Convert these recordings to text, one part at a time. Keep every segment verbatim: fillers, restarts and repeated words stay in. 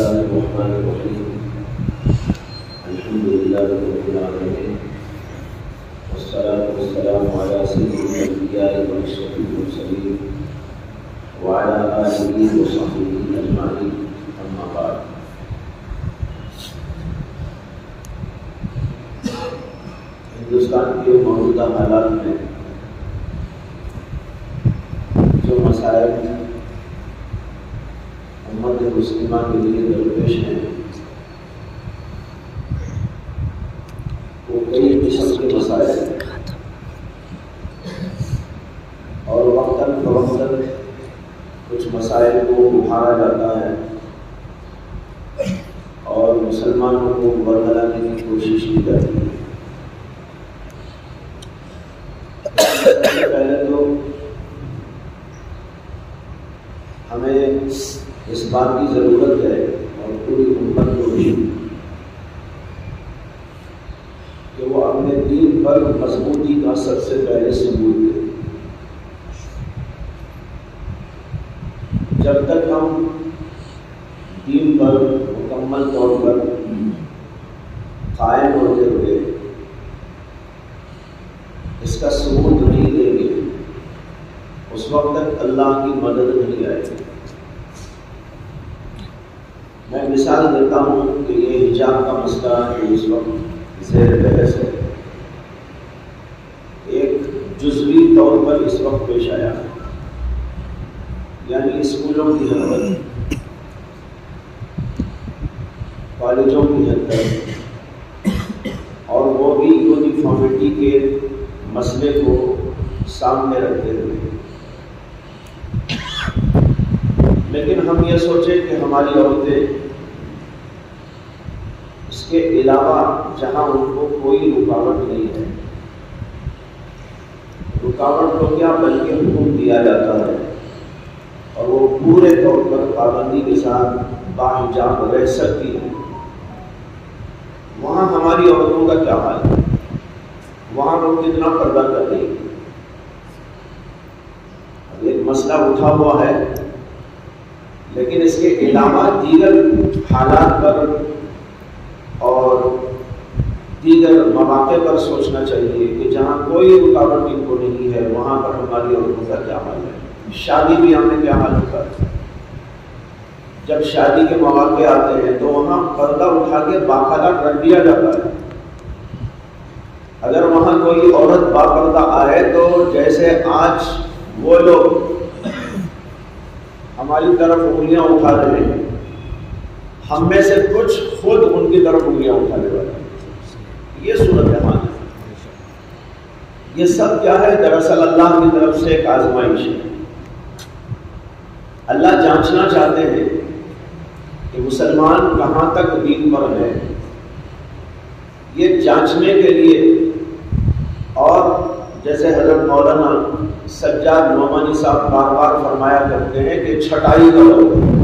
الله الرحمن الرحيم. الحمد لله رب العالمين، والصلاة والسلام على سيد الأنبياء وأشرف المرسلين وعلى آله وصحبه أجمعين، أما بعد. ہندوستان کے موجودہ حالات میں جو مسائل امت مسلمہ کے لیے درپیش ہیں وہ کئی قسم کے مسائل ہیں، اور وقتاً فوقتاً کچھ مسائل کو اٹھایا جاتا ہے اور مسلمانوں کو برگلانے کی کوشش کی جاتی ہے۔ پہلے تو ہمیں اس بات کی ضرورت ہے اور پوری امت کو بھی کہ وہ اپنے دین پر مضبوطی کا سب سے پہلے ثبوت دے۔ جب تک ہم دین پر مکمل طور پر قائم ہوتے ہوئے اس کا ثبوت نہیں دیں گے، اس وقت تک اللہ کی مدد نہیں آئے گی۔ میں مثال دیتا ہوں کہ یہ حجاب کا مسئلہ جو اس وقت زیر بحث ہے، ایک جزوی طور پر اس وقت پیش آیا ہے، یعنی اسکولوں کی حد تک، کالجوں کی حد تک، اور وہ بھی یونیفارمٹی کے مسئلے کو سامنے رکھتے ہوئے۔ لیکن ہم یہ سوچیں کہ ہماری عورتیں اس کے علاوہ جہاں ان کو کوئی رکاوٹ نہیں ہے، رکاوٹ تو کیا بلکہ حکم دیا جاتا ہے اور وہ پورے طور پر پابندی کے ساتھ باحجاب رہ سکتی ہیں، وہاں ہماری عورتوں کا کیا حال ہے؟ وہاں لوگ کتنا پردہ کر رہی ہیں؟ اب ایک مسئلہ اٹھا ہوا ہے، لیکن اس کے علاوہ دیگر حالات پر اور دیگر مواقع پر سوچنا چاہیے کہ جہاں کوئی رکاوٹ ان کو نہیں ہے وہاں پر ہماری عورتوں کا کیا حال ہے۔ شادی بھی ہمیں کیا حال ہوتا ہے؟ جب شادی کے مواقع آتے ہیں تو وہاں پردہ اٹھا کے باقاعدہ رکھ دیا جاتا ہے۔ اگر وہاں کوئی عورت باپردہ آئے تو جیسے آج وہ لوگ ہماری طرف انگلیاں اٹھا رہے ہیں، ہم میں سے کچھ خود ان کی طرف انگلیاں اٹھانے والے ہیں۔ یہ صورت حال ہے۔ یہ سب کیا ہے؟ دراصل اللہ کی طرف سے ایک آزمائش ہے۔ اللہ جانچنا چاہتے ہیں کہ مسلمان کہاں تک دین پر ہے۔ یہ جانچنے کے لیے، اور جیسے حضرت مولانا سجاد نعمانی صاحب بار بار فرمایا کرتے ہیں کہ چھٹائی کرو،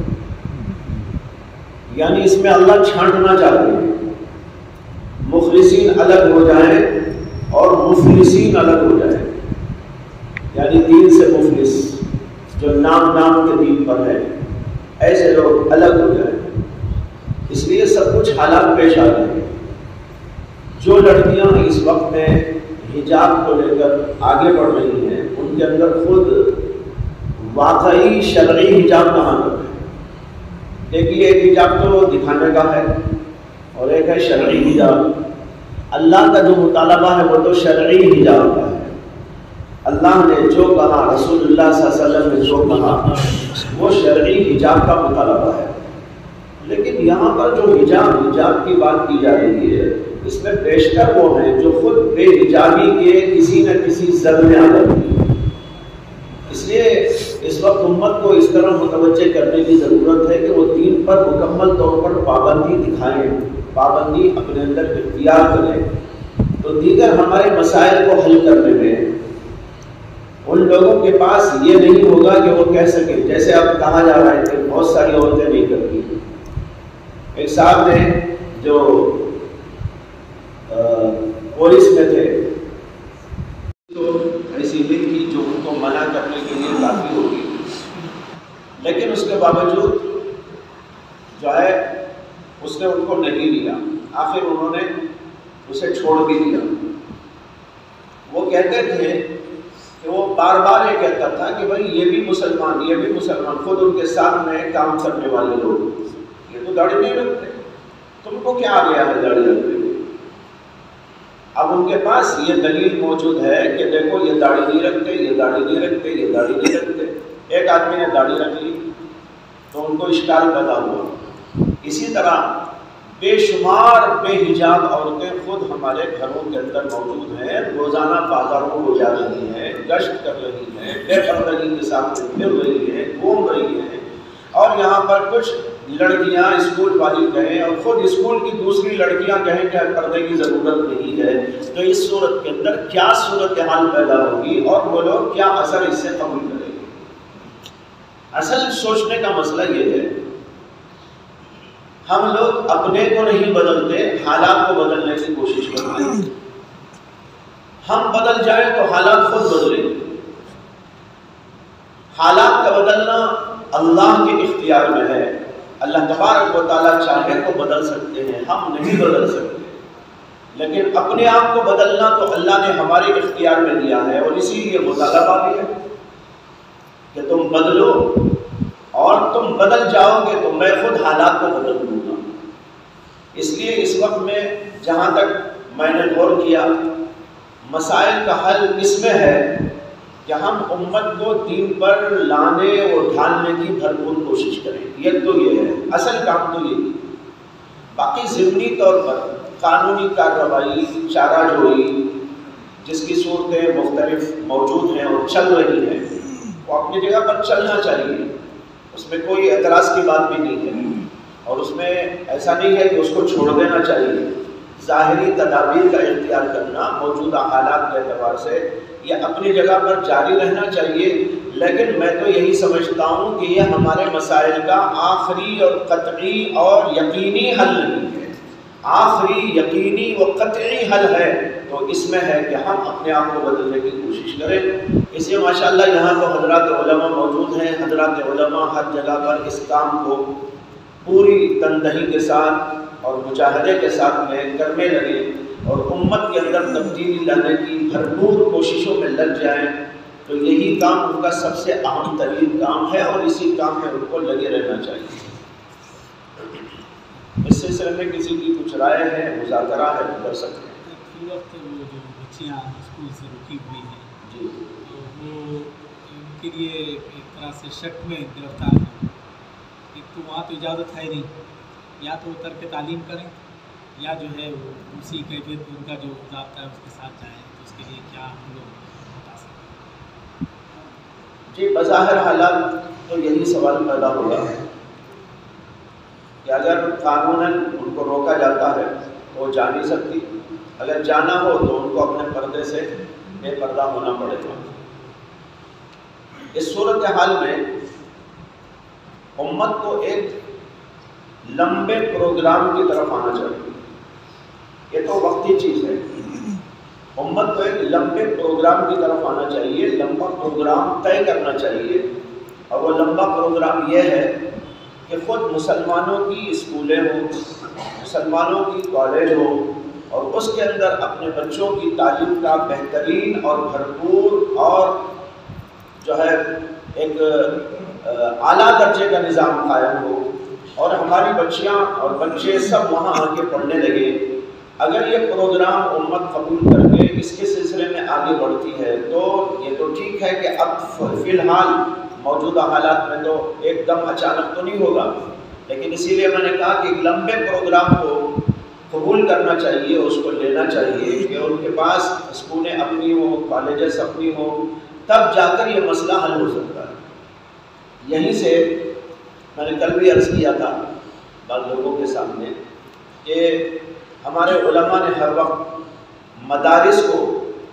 یعنی اس میں اللہ چھانٹنا چاہتے ہیں، مخلصین الگ ہو جائیں اور مفلسین الگ ہو جائیں، یعنی دین سے مفلس جو نام نام کے دین پر ہے، ایسے لوگ الگ ہو جائیں۔ اس لیے سب کچھ حالات پیش آتے ہیں۔ جو لڑکیاں اس وقت میں حجاب کو لے کر آگے بڑھ رہی ہیں، ان کے اندر خود واقعی شرعی حجاب کہاں تک ہے؟ دیکھیے، ایک حجاب تو دکھانے کا ہے اور ایک ہے شرعی حجاب۔ اللہ کا جو مطالبہ ہے وہ تو شرعی حجاب کا ہے۔ اللہ نے جو کہا، رسول اللہ صلی اللہ علیہ وسلم نے جو کہا، وہ شرعی حجاب کا مطالبہ ہے۔ لیکن یہاں پر جو حجاب حجاب کی بات کی جا رہی ہے، اس میں بیشتر وہ ہیں جو خود بے حجابی کے کسی نہ کسی زد میں آ جاتے ہیں۔ اس لیے اس وقت امت کو اس طرح متوجہ کرنے کی ضرورت ہے کہ وہ دین پر مکمل طور پر پابندی دکھائیں، پابندی اپنے اندر اختیار کریں، تو دیگر ہمارے مسائل کو حل کرنے میں ان لوگوں کے پاس یہ نہیں ہوگا کہ وہ کہہ سکیں، جیسے اب کہا جا رہا ہے کہ بہت ساری عورتیں نہیں کرتی۔ ایک صاحب نے جو پولیس میں تھے تو ایسی لنک کی جو ان کو منع کرنے کے لیے کافی ہوگی، لیکن اس کے باوجود جو ہے اس نے ان کو نہیں لیا، آخر انہوں نے اسے چھوڑ بھی دیا۔ وہ کہتے تھے کہ وہ بار بار یہ کہتا تھا کہ بھائی یہ بھی مسلمان، یہ بھی مسلمان، خود ان کے ساتھ میں کام کرنے والے لوگ یہ تو داڑھی نہیں رکھتے، تم کو کیا آ گیا ہے داڑھی رکھنے میں؟ اب ان کے پاس یہ دلیل موجود ہے کہ دیکھو یہ داڑھی نہیں رکھتے، یہ داڑھی نہیں رکھتے، یہ داڑھی نہیں رکھتے۔ ایک آدمی نے داڑھی رکھ لی تو ان کو اشکال پیدا ہوا۔ اسی طرح بے شمار بے حجاب عورتیں خود ہمارے گھروں کے اندر موجود ہیں، روزانہ بازاروں کو جا رہی ہیں، گشت کر رہی ہیں، بے پردگی کے ساتھ پھر رہی ہیں، گھوم رہی ہیں، اور یہاں پر کچھ لڑکیاں اسکول والی کہیں اور خود اسکول کی دوسری لڑکیاں کہیں کہ پردے کی ضرورت نہیں ہے۔ تو اس صورت کے اندر کیا صورتحال پیدا ہوگی اور وہ لوگ کیا اثر اس سے قبول کریں گے؟ اصل سوچنے کا مسئلہ یہ ہے، ہم لوگ اپنے کو نہیں بدلتے، حالات کو بدلنے کی کوشش کرتے ہیں۔ ہم بدل جائیں تو حالات خود بدلیں گے۔ حالات کا بدلنا اللہ کے اختیار میں ہے، اللہ تبارک و تعالیٰ چاہے تو بدل سکتے ہیں، ہم نہیں بدل سکتے، لیکن اپنے آپ کو بدلنا تو اللہ نے ہمارے اختیار میں دیا ہے، اور اسی لیے مطالبہ بھی ہے کہ تم بدلو، اور تم بدل جاؤ گے تو میں خود حالات کو بدل دوں گا۔ اس لیے اس وقت میں جہاں تک میں نے غور کیا، مسائل کا حل اس میں ہے کہ ہم امت کو دین پر لانے اور ڈھالنے کی بھرپور کوشش کریں۔ یہ تو یہ ہے، اصل کام تو یہ۔ باقی ضمنی طور پر قانونی کارروائی، چارہ جوئی، جس کی صورتیں مختلف موجود ہیں اور چل رہی ہیں، وہ اپنی جگہ پر چلنا چاہیے، اس میں کوئی اعتراض کی بات بھی نہیں ہے، اور اس میں ایسا نہیں ہے کہ اس کو چھوڑ دینا چاہیے۔ ظاہری تدابیر کا اختیار کرنا موجودہ حالات کے اعتبار سے یہ اپنی جگہ پر جاری رہنا چاہیے، لیکن میں تو یہی سمجھتا ہوں کہ یہ ہمارے مسائل کا آخری اور قطعی اور یقینی حل نہیں ہے۔ آخری یقینی و قطعی حل ہے تو اس میں ہے کہ ہم اپنے آپ کو بدلنے کی کوشش کریں۔ اس لیے ماشاءاللہ یہاں تو حضرات علماء موجود ہیں، حضرات علماء ہر جگہ پر اس کام کو پوری تندہی کے ساتھ اور مجاہدے کے ساتھ میں کرنے لگے، اور امت کے اندر تبدیلی لانے کی بھرپور کوششوں میں لگ جائیں، تو یہی کام ان کا سب سے اہم ترین کام ہے، اور اسی کام میں ان کو لگے رہنا چاہیے۔ اس سلسلے میں کسی کی کچھ رائے ہے، مذاکرہ ہے تو کر سکتے ہیں۔ فی وقت وہ جو بچیاں اسکول سے رکی ہوئی ہیں، جی، تو وہ ان کے لیے ایک طرح سے شک میں گرفتار ہیں۔ ایک تو وہاں تو اجازت ہے نہیں، یا تو وہ ترک تعلیم کریں، یا جو ہے وہ اسی کیفیت میں ان کا جو ضابطہ ہے اس کے ساتھ جائیں، تو اس کے لیے کیا ہم لوگ بتا سکتے ہیں؟ جی، بظاہر حالات تو یہی سوال پیدا ہوگا کہ اگر قانوناً ان کو روکا جاتا ہے تو وہ جا نہیں سکتی، اگر جانا ہو تو ان کو اپنے پردے سے بے پردہ ہونا پڑے گا۔ اس صورتحال میں امت کو ایک لمبے پروگرام کی طرف آنا چاہیے۔ یہ تو وقتی چیز ہے، امت کو ایک لمبے پروگرام کی طرف آنا چاہیے، لمبا پروگرام طے کرنا چاہیے، اور وہ لمبا پروگرام یہ ہے کہ خود مسلمانوں کی اسکولیں ہوں، مسلمانوں کی کالج ہوں، اور اس کے اندر اپنے بچوں کی تعلیم کا بہترین اور بھرپور اور جو ہے ایک اعلیٰ درجے کا نظام قائم ہو، اور ہماری بچیاں اور بچے سب وہاں آ کے پڑھنے لگے۔ اگر یہ پروگرام امت قبول کر کے اس کے سلسلے میں آگے بڑھتی ہے تو یہ تو ٹھیک ہے کہ اب فی الحال موجودہ حالات میں تو ایک دم اچانک تو نہیں ہوگا، لیکن اسی لیے میں نے کہا کہ ایک لمبے پروگرام کو قبول کرنا چاہیے، اس کو لینا چاہیے کہ ان کے پاس اسکولیں اپنی ہوں، کالجز اپنی ہوں، تب جا کر یہ مسئلہ حل ہو سکتا ہے۔ یہیں سے میں نے کل بھی عرض کیا تھا بعض لوگوں کے سامنے کہ ہمارے علماء نے ہر وقت مدارس کو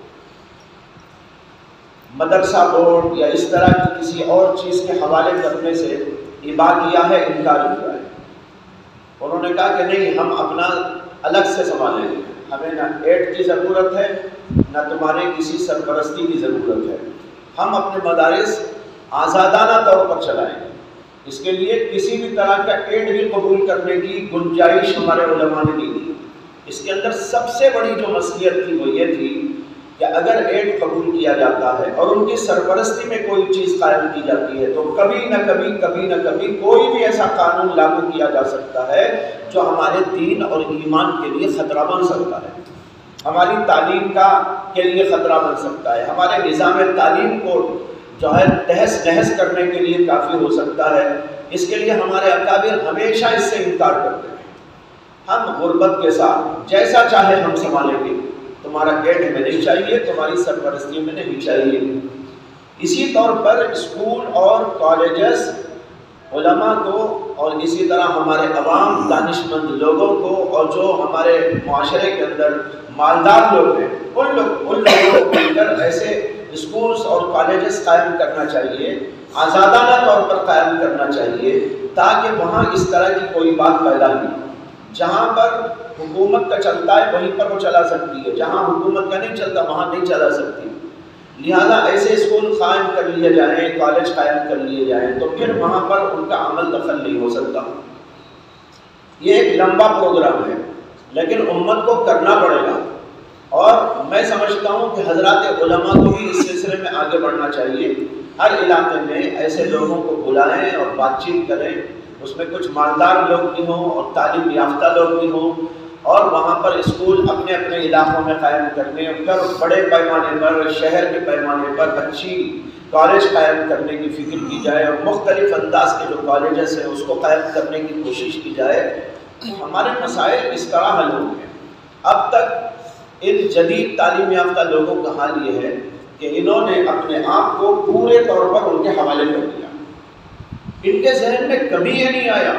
مدرسہ بورڈ یا اس طرح کی کسی اور چیز کے حوالے کرنے سے ابا کیا ہے، انکار کیا ہے۔ انہوں نے کہا کہ نہیں، ہم اپنا الگ سے سنبھالیں گے، ہمیں نہ ایڈ کی ضرورت ہے نہ تمہارے کسی سرپرستی کی ضرورت ہے، ہم اپنے مدارس آزادانہ طور پر چلائیں گے۔ اس کے لیے کسی بھی طرح کا ایڈ بھی قبول کرنے کی گنجائش ہمارے علماء نے نہیں دی۔ اس کے اندر سب سے بڑی جو مصلحت تھی وہ یہ تھی کہ اگر ایڈ قبول کیا جاتا ہے اور ان کی سرپرستی میں کوئی چیز قائم کی جاتی ہے تو کبھی نہ کبھی کبھی نہ کبھی کوئی بھی ایسا قانون لاگو کیا جا سکتا ہے جو ہمارے دین اور ایمان کے لیے خطرہ بن سکتا ہے، ہماری تعلیم کا کے لیے خطرہ بن سکتا ہے، ہمارے نظام تعلیم کو جو ہے تہس نہس کرنے کے لیے کافی ہو سکتا ہے۔ اس کے لیے ہمارے اکابر ہمیشہ اس سے انکار کرتے ہیں۔ ہم غربت کے ساتھ جیسا چاہے ہم سنبھالیں گے، تمہارا گیٹ ہمیں نہیں چاہیے، تمہاری سرپرستی میں نہیں چاہیے۔ اسی طور پر اسکول اور کالجز علماء کو اور اسی طرح ہمارے عوام دانش مند لوگوں کو اور جو ہمارے معاشرے کے اندر مالدار لوگ ہیں ان لوگ ان لوگوں کو مل کر ایسے اسکولز اور کالجز قائم کرنا چاہیے، آزادانہ طور پر قائم کرنا چاہیے، تاکہ وہاں اس طرح کی کوئی بات پیدا نہیں ہو۔ جہاں پر حکومت کا چلتا ہے وہیں پر وہ چلا سکتی ہے، جہاں حکومت کا نہیں چلتا وہاں نہیں چلا سکتی۔ لہذا ایسے اسکول قائم کر لیے جائیں، کالج قائم کر لیے جائیں تو پھر وہاں پر ان کا عمل دخل نہیں ہو سکتا۔ یہ ایک لمبا پروگرام ہے لیکن امت کو کرنا پڑے گا، اور میں سمجھتا ہوں کہ حضرات علماء کو بھی اس سلسلے میں آگے بڑھنا چاہیے۔ ہر علاقے میں ایسے لوگوں کو بلائیں اور بات چیت کریں، اس میں کچھ مالدار لوگ بھی ہوں اور تعلیم یافتہ لوگ بھی ہوں، اور وہاں پر اسکول اپنے اپنے علاقوں میں قائم کرنے اور بڑے پیمانے پر شہر کے پیمانے پر اچھی کالج قائم کرنے کی فکر کی جائے اور مختلف انداز کے جو کالجز ہیں اس کو قائم کرنے کی کوشش کی جائے۔ ہمارے مسائل اس طرح حل ہوں گے۔ اب تک ان جدید تعلیم یافتہ لوگوں کا حال یہ ہے کہ انہوں نے اپنے آپ کو پورے طور پر ان کے حوالے کر دیا۔ ان کے ذہن میں کبھی یہ نہیں آیا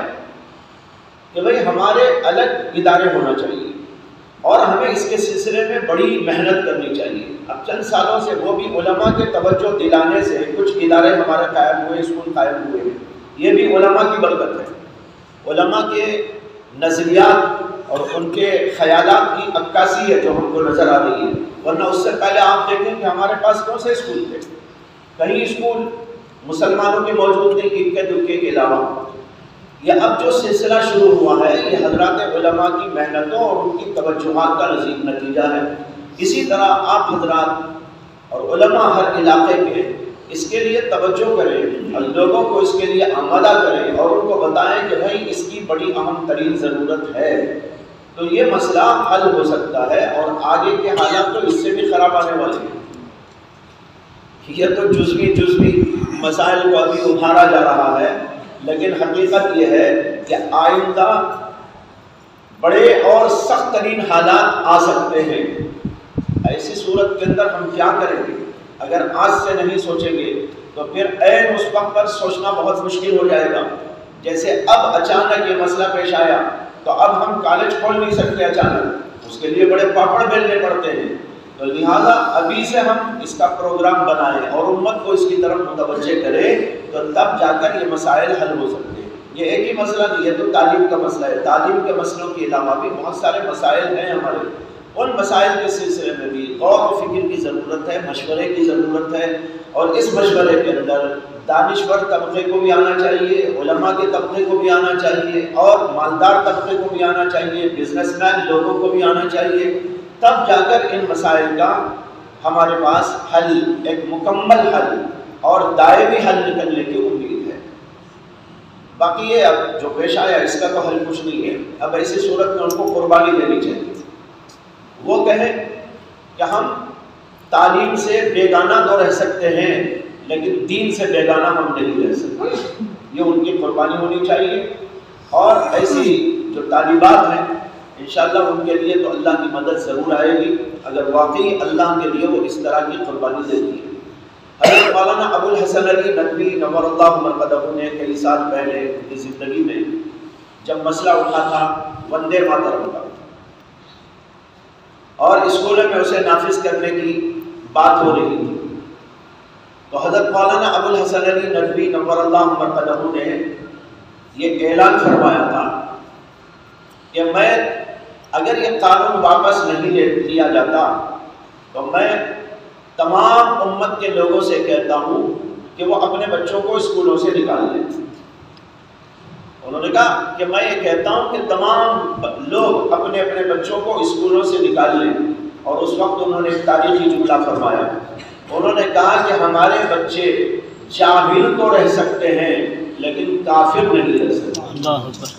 کہ بھئی ہمارے الگ ادارے ہونا چاہیے اور ہمیں اس کے سلسلے میں بڑی محنت کرنی چاہیے۔ اب چند سالوں سے وہ بھی علماء کے توجہ دلانے سے کچھ ادارے ہمارے قائم ہوئے، اسکول قائم ہوئے ہیں، یہ بھی علماء کی برکت ہے۔ علماء کے نظریات اور ان کے خیالات کی عکاسی ہے جو ہم کو نظر آ رہی ہے، ورنہ اس سے پہلے آپ دیکھیں کہ ہمارے پاس کون سے اسکول تھے؟ کہیں اسکول مسلمانوں کے موجود نہیں، اکے دکے کے علاوہ۔ یہ اب جو سلسلہ شروع ہوا ہے یہ حضرات علماء کی محنتوں اور ان کی توجہات کا نتیجہ ہے۔ اسی طرح آپ حضرات اور علماء ہر علاقے کے اس کے لیے توجہ کریں اور لوگوں کو اس کے لیے آمادہ کریں اور ان کو بتائیں کہ بھائی اس کی بڑی اہم ترین ضرورت ہے، تو یہ مسئلہ حل ہو سکتا ہے اور آگے کے حالات تو اس سے بھی خراب آنے والے ہیں۔ یہ تو جزوی جزوی مسائل کو ابھی ابھارا جا رہا ہے، لیکن حقیقت یہ ہے کہ آئندہ بڑے اور سخت ترین حالات آ سکتے ہیں۔ ایسی صورت کے اندر ہم کیا کریں گے؟ اگر آج سے نہیں سوچیں گے تو پھر عین اس وقت پر سوچنا بہت مشکل ہو جائے گا۔ جیسے اب اچانک یہ مسئلہ پیش آیا تو اب ہم کالج کھول نہیں سکتے اچانک، اس کے لیے بڑے پاپڑ بیلنے پڑتے ہیں، تو لہٰذا ابھی سے ہم اس کا پروگرام بنائیں اور امت کو اس کی طرف متوجہ کریں تو تب جا کر یہ مسائل حل ہو سکتے ہیں۔ یہ ایک ہی مسئلہ نہیں ہے، تو تعلیم کا مسئلہ ہے، تعلیم کے مسئلوں کے علاوہ بھی بہت سارے مسائل ہیں ہمارے، ان مسائل کے سلسلے میں بھی غور و فکر کی ضرورت ہے، مشورے کی ضرورت ہے، اور اس مشورے کے اندر دانشور طبقے کو بھی آنا چاہیے، علماء کے طبقے کو بھی آنا چاہیے، اور مالدار طبقے کو بھی آنا چاہیے، بزنس مین لوگوں کو بھی آنا چاہیے، تب جا کر ان مسائل کا ہمارے پاس حل، ایک مکمل حل اور دائمی حل نکلنے کی امید ہے۔ باقی یہ اب جو پیش آیا اس کا تو حل کچھ نہیں ہے، اب ایسی صورت میں ان کو قربانی دینی چاہیے۔ وہ کہیں کہ ہم تعلیم سے بیگانہ تو رہ سکتے ہیں لیکن دین سے بیگانہ ہم نہیں رہ سکتے، یہ ان کی قربانی ہونی چاہیے۔ اور ایسی جو طالبات ہیں انشاءاللہ ان کے لیے تو اللہ کی مدد ضرور آئے گی اگر واقعی اللہ کے لیے وہ اس طرح کی قربانی دے دی ہے۔ حضرت مولانا ابو الحسن علی ندوی نور اللہ مرقدہ نے کئی سال پہلے اپنی زندگی میں جب مسئلہ اٹھا تھا وندے ماترم کا اور اسکولوں میں اسے نافذ کرنے کی بات ہو رہی تھی، تو حضرت مولانا ابو الحسن علی ندوی نور اللہ مرقدہ نے یہ اعلان فرمایا تھا کہ میں اگر یہ قانون واپس نہیں لیا جاتا تو میں تمام امت کے لوگوں سے کہتا ہوں کہ وہ اپنے بچوں کو اسکولوں سے نکال لیں۔ انہوں نے کہا کہ میں یہ کہتا ہوں کہ تمام لوگ اپنے اپنے بچوں کو اسکولوں سے نکال لیں، اور اس وقت انہوں نے ایک تاریخی جملہ فرمایا، انہوں نے کہا کہ ہمارے بچے جاہل تو رہ سکتے ہیں لیکن کافر نہیں رہ سکتے۔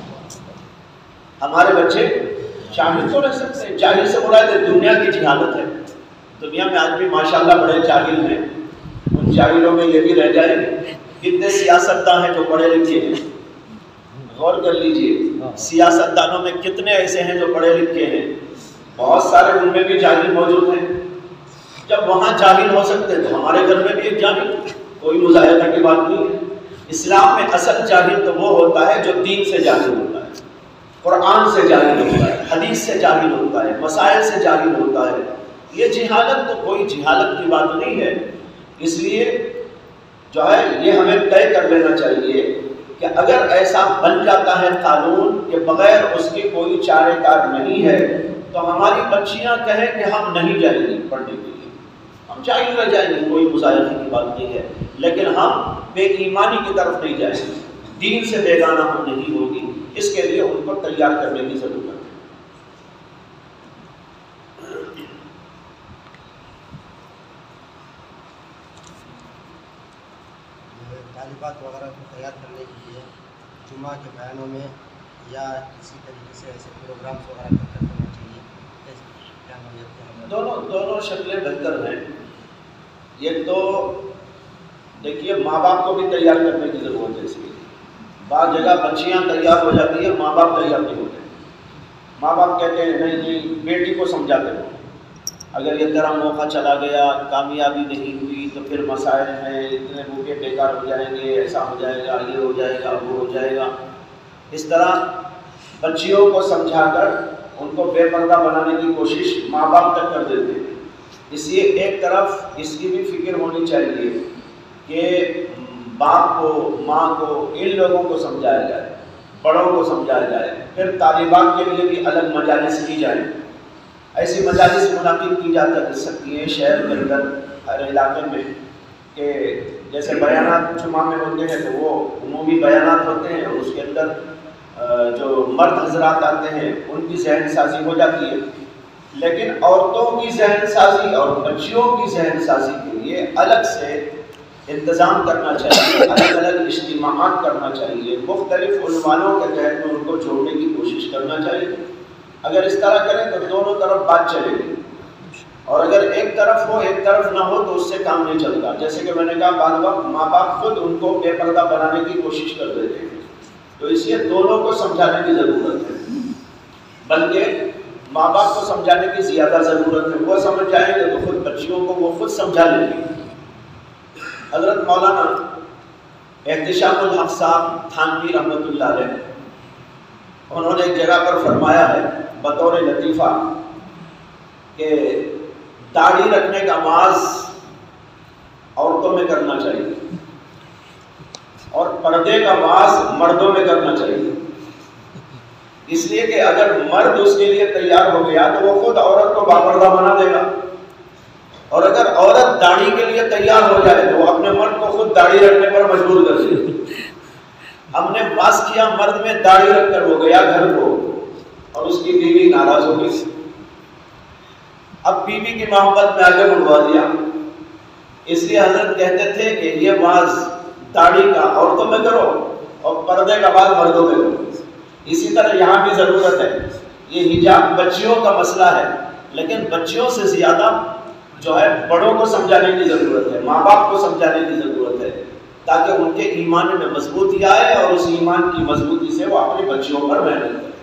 ہمارے بچے جاہل تو رہ سکتے ہیں، جاہل سے مراد ہے دنیا کی جہالت ہے۔ دنیا میں آج بھی ماشاءاللہ بڑے جاہل ہیں، ان جاہلوں میں یہ بھی رہ جائیں گے۔ کتنے سیاستدان ہیں جو پڑھے لکھے ہیں، غور کر لیجئے، سیاستدانوں میں کتنے ایسے ہیں جو پڑھے لکھے ہیں، بہت سارے ان میں بھی جاہل موجود ہیں۔ جب وہاں جاہل ہو سکتے ہیں تو ہمارے گھر میں بھی ایک جاہل، کوئی مظاہرہ کی بات نہیں ہے۔ اسلام میں اصل جاہل تو وہ ہوتا ہے جو دین سے جاہل ہوتا ہے، قرآن سے جاہل ہوتا ہے، حدیث سے جاہل ہوتا ہے، مسائل سے جاہل ہوتا ہے۔ یہ جہالت تو کوئی جہالت کی بات نہیں ہے۔ اس لیے جو ہے یہ ہمیں طے کر لینا چاہیے کہ اگر ایسا بن جاتا ہے قانون کہ بغیر اس کے کوئی چارہ کار نہیں ہے، تو ہماری بچیاں کہیں کہ ہم نہیں جائیں گی پڑھنے کے لیے، ہم جاہل رہ جائیں گے، کوئی مظاہرے کی بات نہیں ہے، لیکن ہم بے ایمانی کی طرف نہیں جائیں گے، دین سے بیگانہ ہم نہیں ہوگی۔ اس کے لیے ان کو تیار کرنے کی ضرورت ہے۔ طالبات وغیرہ کو تیار کرنے کے لیے جمعہ کے بیانوں میں یا اسی طریقے سے ایسے پروگرامس وغیرہ کرنا چاہیے، کیا نوعیت ہے؟ دونوں دونوں شکلیں بہتر ہیں۔ ایک تو دیکھیے ماں باپ کو بھی تیار کرنے کی ضرورت ہے۔ اس کے لیے بعض جگہ بچیاں تیار ہو جاتی ہیں، ماں باپ تیار نہیں ہوتے۔ ماں باپ کہتے ہیں نہیں نہیں، بیٹی کو سمجھاتے ہو، اگر یہ طرح موقع چلا گیا، کامیابی نہیں ہوئی تو پھر مسائل ہیں، اتنے بھوکے بیکار ہو جائیں گے، ایسا ہو جائے گا، یہ ہو جائے گا، وہ ہو جائے گا۔ اس طرح بچیوں کو سمجھا کر ان کو بے پردہ بنانے کی کوشش ماں باپ تک کر دیتے ہیں۔ اس لیے ایک طرف اس کی بھی فکر ہونی چاہیے کہ باپ کو، ماں کو، ان لوگوں کو سمجھایا جائے، بڑوں کو سمجھایا جائے۔ پھر طالبات کے لیے بھی الگ مجالس کی جائیں، ایسی مجالس منعقد کی جا سکتی ہیں شہر کے اندر، ہر علاقے میں، کہ جیسے بیانات جمعہ میں ہوتے ہیں تو وہ عمومی بیانات ہوتے ہیں، اور اس کے اندر جو مرد حضرات آتے ہیں ان کی ذہن سازی ہو جاتی ہے، لیکن عورتوں کی ذہن سازی اور بچیوں کی ذہن سازی کے لیے الگ سے انتظام کرنا چاہیے، الگ الگ اجتماعات کرنا چاہیے، مختلف عنوانوں کے تحت میں ان کو جوڑنے کی کوشش کرنا چاہیے۔ اگر اس طرح کریں تو دونوں طرف بات چلے گی، اور اگر ایک طرف ہو ایک طرف نہ ہو تو اس سے کام نہیں چلتا۔ جیسے کہ میں نے کہا بعض وقت ماں باپ خود ان کو بے پردہ بنانے کی کوشش کر دیتے ہیں، تو اس لیے دونوں کو سمجھانے کی ضرورت ہے، بلکہ ماں باپ کو سمجھانے کی زیادہ ضرورت ہے۔ وہ سمجھ جائیں گے تو خود بچیوں کو وہ خود سمجھا لیں گے۔ حضرت مولانا احتشام الحق صاحب تھانوی رحمۃ اللہ علیہ، انہوں نے ایک جگہ پر فرمایا ہے بطور لطیفہ کہ داڑھی رکھنے کا واز عورتوں میں کرنا چاہیے اور پردے کا واز مردوں میں کرنا چاہیے، اس لیے کہ اگر مرد اس کے لیے تیار ہو گیا تو وہ خود عورت کو باپردہ بنا دے گا، اور اگر عورت داڑھی کے لیے تیار ہو جائے تو وہ اپنے مرد کو خود داڑھی رکھنے پر مجبور کر دے گی۔ ہم نے واز کیا مرد میں داڑھی رکھ کر ہو گیا گھر کو، اور اس کی بیوی ناراض ہو گئی، اب بیوی کی محبت میں آگے بڑھوا دیا۔ اس لیے حضرت کہتے تھے کہ یہ واز داڑھی کا عورتوں میں کرو اور پردے کا واز مردوں میں کرو۔ اسی طرح یہاں بھی ضرورت ہے، یہ حجاب بچیوں کا مسئلہ ہے، لیکن بچیوں سے زیادہ جو ہے بڑوں کو سمجھانے کی ضرورت ہے، ماں باپ کو سمجھانے کی ضرورت ہے، تاکہ ان کے ایمان میں مضبوطی آئے اور اس ایمان کی مضبوطی سے وہ اپنی بچیوں پر محنت کریں۔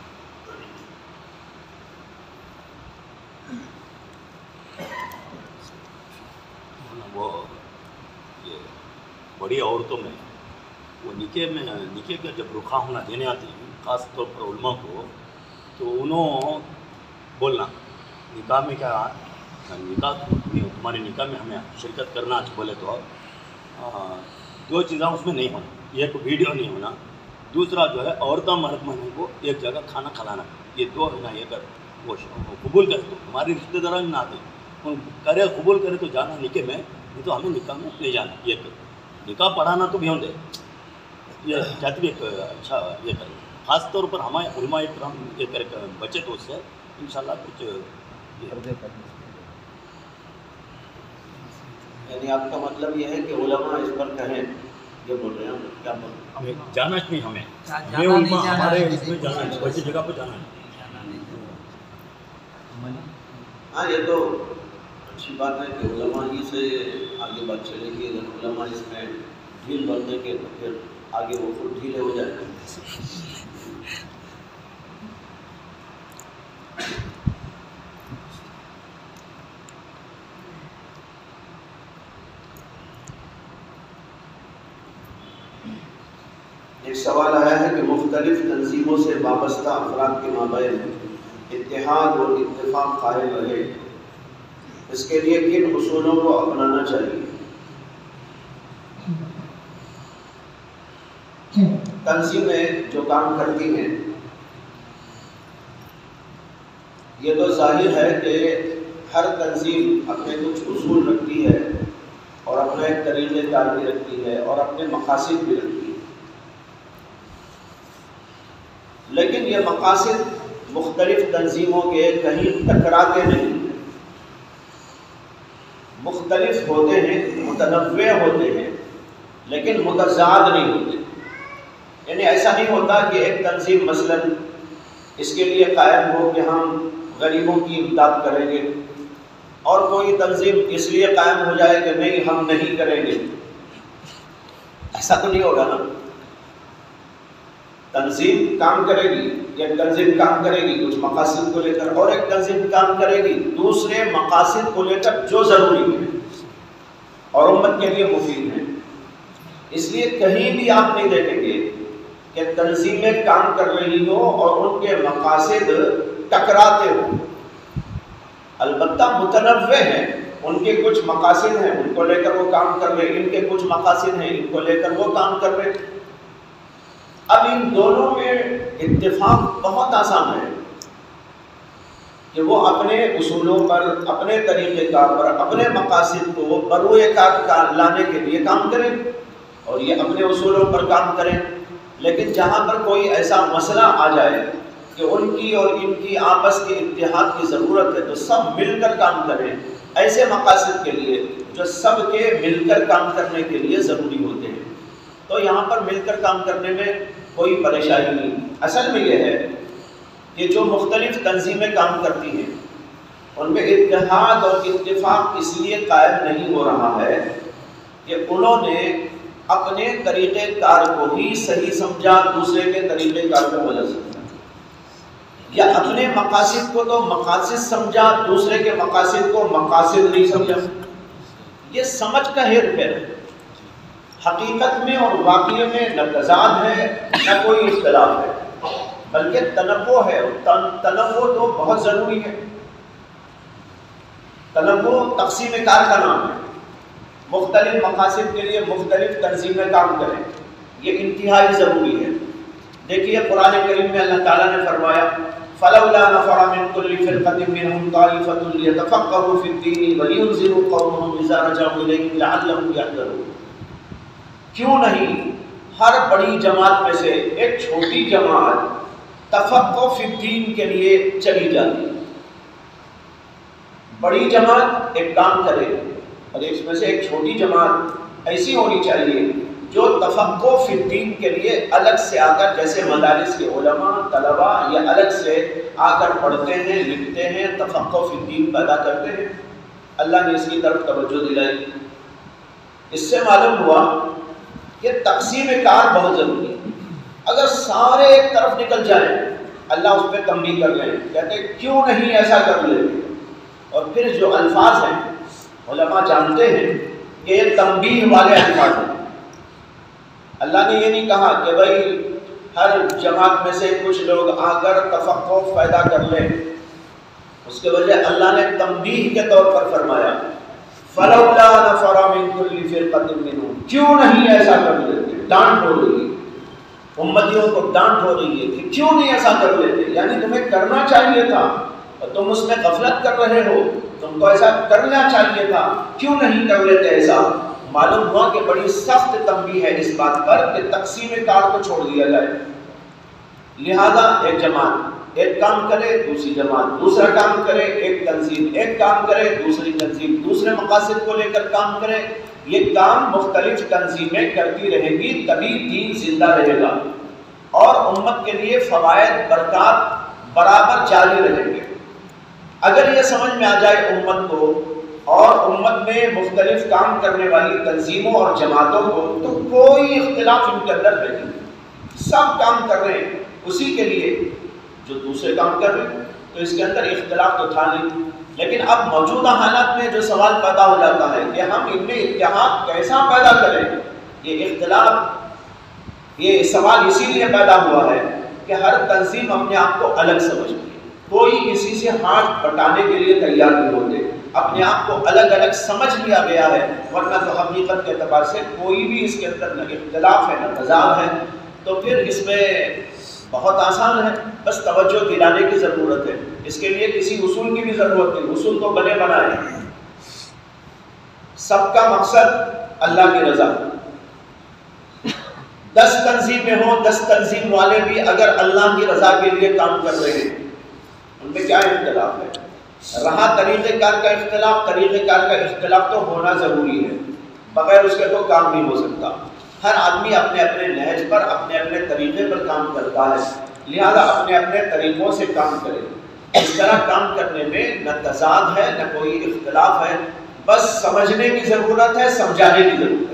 وہ یہ بڑی عورتوں میں وہ نکاح میں نکاح کا جب رخا ہونا دینے آتی ہیں، خاص طور پر علماء کو، تو انہوں بولنا نکاح میں کیا نکاح تمہارے نکاح میں ہمیں شرکت کرنا بولے تو دو چیزیں اس میں نہیں ہونا، ایک ویڈیو نہیں ہونا، دوسرا جو ہے عورتوں مرد مہنگوں کو ایک جگہ کھانا کھلانا، یہ دو ہے نا۔ یہ اگر وہ قبول کرے تو ہماری رشتے داروں میں نہ آتے، کرے قبول کرے تو جانا نکاح میں، نہیں تو ہمیں نکاح میں نہیں جانا۔ یہ نکاح پڑھانا تو بھی ہوں دے یہ چاہتے بھی ایک اچھا یہ کریں، خاص طور پر ہمارے علماء کرام یہ کر بچے تو اس سے انشاءاللہ کچھ یعنی آپ کا مطلب یہ ہے کہ علماء اس پر کہیں، یہ بول رہے ہیں کیا بول رہے ہیں؟ ہمیں جانا نہیں، ہمیں ہمیں علماء ہمارے اس میں جانا ہے، ویسی جگہ پہ جانا ہے۔ ہاں یہ تو اچھی بات ہے کہ علماء ہی سے آگے بات چلے گی، اگر علماء اس میں ڈھیل بن دیں گے تو پھر آگے وہ خود ڈھیلے ہو جائیں گے۔ ایک سوال آیا ہے کہ مختلف تنظیموں سے وابستہ افراد کے مابین اتحاد اور اتفاق قائم رہے، اس کے لیے کن اصولوں کو اپنانا چاہیے؟ تنظیمیں جو کام کرتی ہیں یہ تو ظاہر ہے کہ ہر تنظیم اپنے کچھ اصول رکھتی ہے اور اپنا ایک طریقہ کار بھی رکھتی ہے اور اپنے مقاصد بھی رکھتی ہے، لیکن یہ مقاصد مختلف تنظیموں کے کہیں ٹکراتے نہیں، مختلف ہوتے ہیں، متنوع ہوتے ہیں، لیکن متضاد نہیں ہوتے۔ یعنی ایسا نہیں ہوتا کہ ایک تنظیم مثلا اس کے لیے قائم ہو کہ ہم غریبوں کی امداد کریں گے، اور کوئی تنظیم اس لیے قائم ہو جائے کہ نہیں ہم نہیں کریں گے، ایسا تو نہیں ہوگا نا۔ تنظیم کام کرے گی، ایک تنظیم کام کرے گی کچھ مقاصد کو لے کر، اور ایک تنظیم کام کرے گی دوسرے مقاصد کو لے کر جو ضروری ہے اور امت کے لیے مفید ہے۔ اس لیے کہیں بھی آپ نہیں دیکھیں گے کہ تنظیمیں کام کر رہی ہو اور ان کے مقاصد ٹکراتے ہو، البتہ متنوع ہیں، ان کے کچھ مقاصد ہیں ان کو لے کر وہ کام کر رہے، ان کے کچھ مقاصد ہیں ان کو لے کر وہ کام کر رہے۔ اب ان دونوں میں اتفاق بہت آسان ہے کہ وہ اپنے اصولوں پر، اپنے طریقہ کار پر، اپنے مقاصد کو بروئے کار لانے کے لیے کام کریں اور یہ اپنے اصولوں پر کام کریں۔ لیکن جہاں پر کوئی ایسا مسئلہ آ جائے کہ ان کی اور ان کی آپس کے اتحاد کی ضرورت ہے تو سب مل کر کام کریں، ایسے مقاصد کے لیے جو سب کے مل کر کام کرنے کے لیے ضروری ہوتے ہیں۔ تو یہاں پر مل کر کام کرنے میں کوئی پریشانی نہیں۔ اصل میں یہ ہے کہ جو مختلف تنظیمیں کام کرتی ہیں ان میں اتحاد اور اتفاق اس لیے قائم نہیں ہو رہا ہے کہ انہوں نے اپنے طریقہ کار کو ہی صحیح سمجھا، دوسرے کے طریقہ کار کو غلط سمجھا، یا اپنے مقاصد کو تو مقاصد سمجھا، دوسرے کے مقاصد کو مقاصد نہیں سمجھا۔ یہ سمجھ کا ہیر پھیر ہے، حقیقت میں اور واقعے میں نہ تضاد ہے نہ کوئی اختلاف ہے، بلکہ تنوع ہے۔ تنوع تو بہت ضروری ہے، تنوع تقسیم کار کا نام ہے۔ مختلف مقاصد کے لیے مختلف تنظیمیں کام کریں، یہ انتہائی ضروری ہے۔ دیکھیے قرآن کریم میں اللہ تعالیٰ نے فرمایا فَلَوْلَا نَفَرَ مِن كُلِّ فِرْقَةٍ مِّنْهُمْ طَائِفَةٌ لِيَتَفَقَّهُوا فِي الدِّينِ وَلِيُنذِرُوا قَوْمَهُمْ إِذَا رَجَعُوا إِلَيْهِمْ لَعَلَّهُمْ يَحْذَرُونَ۔ کیوں نہیں ہر بڑی جماعت میں سے ایک چھوٹی جماعت تفقہ فی الدین کے لیے چلی جاتی ہے۔ بڑی جماعت ایک کام کرے اور اس میں سے ایک چھوٹی جماعت ایسی ہونی چاہیے جو تفقہ فی الدین کے لیے الگ سے آ کر، جیسے مدارس کے علماء طلباء یہ الگ سے آ کر پڑھتے ہیں، لکھتے ہیں، تفقہ فی الدین پیدا کرتے ہیں۔ اللہ نے اس کی طرف توجہ دلائی۔ اس سے معلوم ہوا کہ تقسیم کار بہت ضروری ہے۔ اگر سارے ایک طرف نکل جائیں، اللہ اس پہ تنبیہ کر رہے ہیں، کہتے ہیں کیوں نہیں ایسا کر لیتے، اور پھر جو الفاظ ہیں علماء جانتے ہیں کہ یہ تنبیہ والے الفاظ ہیں۔ اللہ نے یہ نہیں کہا کہ بھائی ہر جماعت میں سے کچھ لوگ آ کر تفقہ پیدا کر لیں، اس کے بجائے اللہ نے تنبیہ کے طور پر فرمایا فَلَوْلَا نَفَرَ مِن كُلِّ فِرْقَةٍ مِّنْهُمْ۔ کیوں نہیں ایسا کر لیتے؟ ڈانٹ ہو رہی ہے، امتیوں کو ڈانٹ ہو رہی ہے کہ کیوں نہیں ایسا کر لیتے، یعنی تمہیں کرنا چاہیے تھا اور تم اس میں غفلت کر رہے ہو، تم کو ایسا کرنا چاہیے تھا، کیوں نہیں کر لیتے ایسا؟ معلوم ہوا کہ بڑی سخت تنبیہ ہے اس بات پر کہ تقسیم کار کو چھوڑ دیا جائے. لہذا ایک جماعت ایک کام کرے، دوسری جماعت دوسرا کام کرے، ایک تنظیم ایک کام کرے، دوسری تنظیم دوسرے مقاصد کو لے کر کام کرے. یہ کام مختلف تنظیمیں کرتی رہیں گی، تبھی دین زندہ رہے گا اور امت کے لیے فوائد برکات برابر جاری رہیں گے. اگر یہ سمجھ میں آ جائے امت کو اور امت میں مختلف کام کرنے والی تنظیموں اور جماعتوں کو، تو کوئی اختلاف ان کے اندر نہیں، سب کام کر رہے ہیں اسی کے لیے جو دوسرے کام کر رہے ہیں، تو اس کے اندر اختلاف تو تھا نہیں. لیکن اب موجودہ حالات میں جو سوال پیدا ہو جاتا ہے کہ ہم ان میں اتحاد کیسا پیدا کریں. یہ اختلاف، یہ سوال اسی لیے پیدا ہوا ہے کہ ہر تنظیم اپنے آپ کو الگ سمجھتی ہے، کوئی کسی سے ہاتھ بٹانے کے لیے تیار نہیں ہوتے، اپنے آپ کو الگ الگ سمجھ لیا گیا ہے. ورنہ تو حقیقت کے اعتبار سے کوئی بھی اس کے اندر نہ اختلاف ہے نہ تضاد ہے. تو پھر اس میں بہت آسان ہے، بس توجہ دلانے کی ضرورت ہے. اس کے لیے کسی اصول کی بھی ضرورت نہیں، اصول تو بنے بنائے ہیں. سب کا مقصد اللہ کی رضا. دس تنظیمیں ہوں، دس تنظیم والے بھی اگر اللہ کی رضا کے لیے کام کر رہے ہیں، ان میں کیا اختلاف ہے؟ رہا طریقہ کار کا اختلاف، طریقہ کار کا اختلاف تو ہونا ضروری ہے، بغیر اس کے تو کام نہیں ہو سکتا. ہر آدمی اپنے اپنے نہج پر اپنے اپنے طریقے پر کام کرتا ہے، لہذا اپنے اپنے طریقوں سے کام کرے. اس طرح کام کرنے میں نہ تضاد ہے نہ کوئی اختلاف ہے، بس سمجھنے کی ضرورت ہے، سمجھانے کی ضرورت ہے.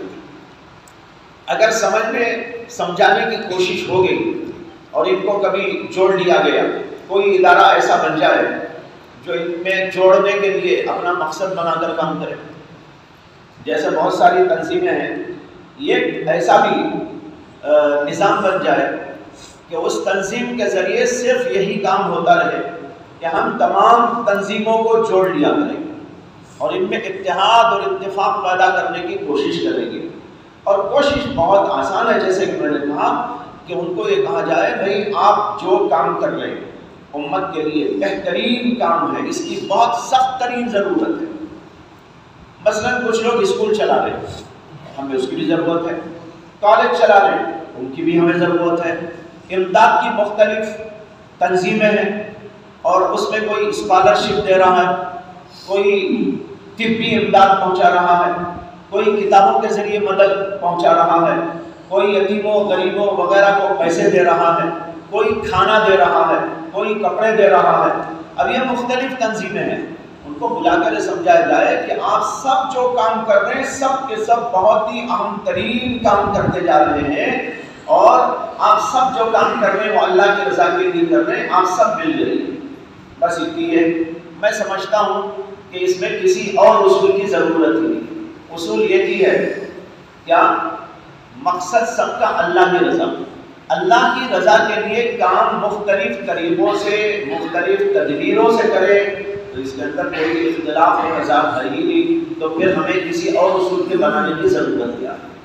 اگر سمجھنے سمجھانے کی کوشش ہو گئی اور ان کو کبھی جوڑ لیا گیا، کوئی ادارہ ایسا بن جائے جو ان میں جوڑنے کے لیے اپنا مقصد بنا کر کام کرے، جیسے بہت ساری تنظیمیں ہیں، یہ ایسا بھی نظام بن جائے کہ اس تنظیم کے ذریعے صرف یہی کام ہوتا رہے کہ ہم تمام تنظیموں کو جوڑ لیا کریں اور ان میں اتحاد اور اتفاق پیدا کرنے کی کوشش کریں گے. اور کوشش بہت آسان ہے، جیسے کہ میں نے کہا کہ ان کو یہ کہا جائے بھائی آپ جو کام کر رہے ہیں امت کے لیے بہترین کام ہے، اس کی بہت سخت ترین ضرورت ہے. مثلا کچھ لوگ اسکول چلا رہے ہیں، ہمیں اس کی بھی ضرورت ہے. کالج چلا رہے ہیں، ان کی بھی ہمیں ضرورت ہے. امداد کی مختلف تنظیمیں ہیں اور اس میں کوئی اسکالرشپ دے رہا ہے، کوئی طبی امداد پہنچا رہا ہے، کوئی کتابوں کے ذریعے مدد پہنچا رہا ہے، کوئی یتیموں غریبوں وغیرہ کو پیسے دے رہا ہے، کوئی کھانا دے رہا ہے، کوئی کپڑے دے رہا ہے. اب یہ مختلف تنظیمیں ہیں، ان کو بلا کر سمجھایا جائے کہ آپ سب جو کام کر رہے ہیں سب کے سب بہت ہی اہم ترین کام کرتے جا رہے ہیں، اور آپ سب جو کام کر رہے ہیں وہ اللہ کی رضا کے لیے کر رہے ہیں، آپ سب مل جائیے. بس اتنی ہے. میں سمجھتا ہوں کہ اس میں کسی اور اصول کی ضرورت ہی نہیں. اصول یہ ہی ہے، کیا مقصد سب کا اللہ کی رضا. اللہ کی رضا کے لیے کام مختلف طریقوں سے مختلف تدبیروں سے کرے تو اس کے اندر کوئی اختلاف و تضاد ہے ہی نہیں. تو پھر ہمیں کسی اور اصول کے بنانے کی ضرورت کیا ہے؟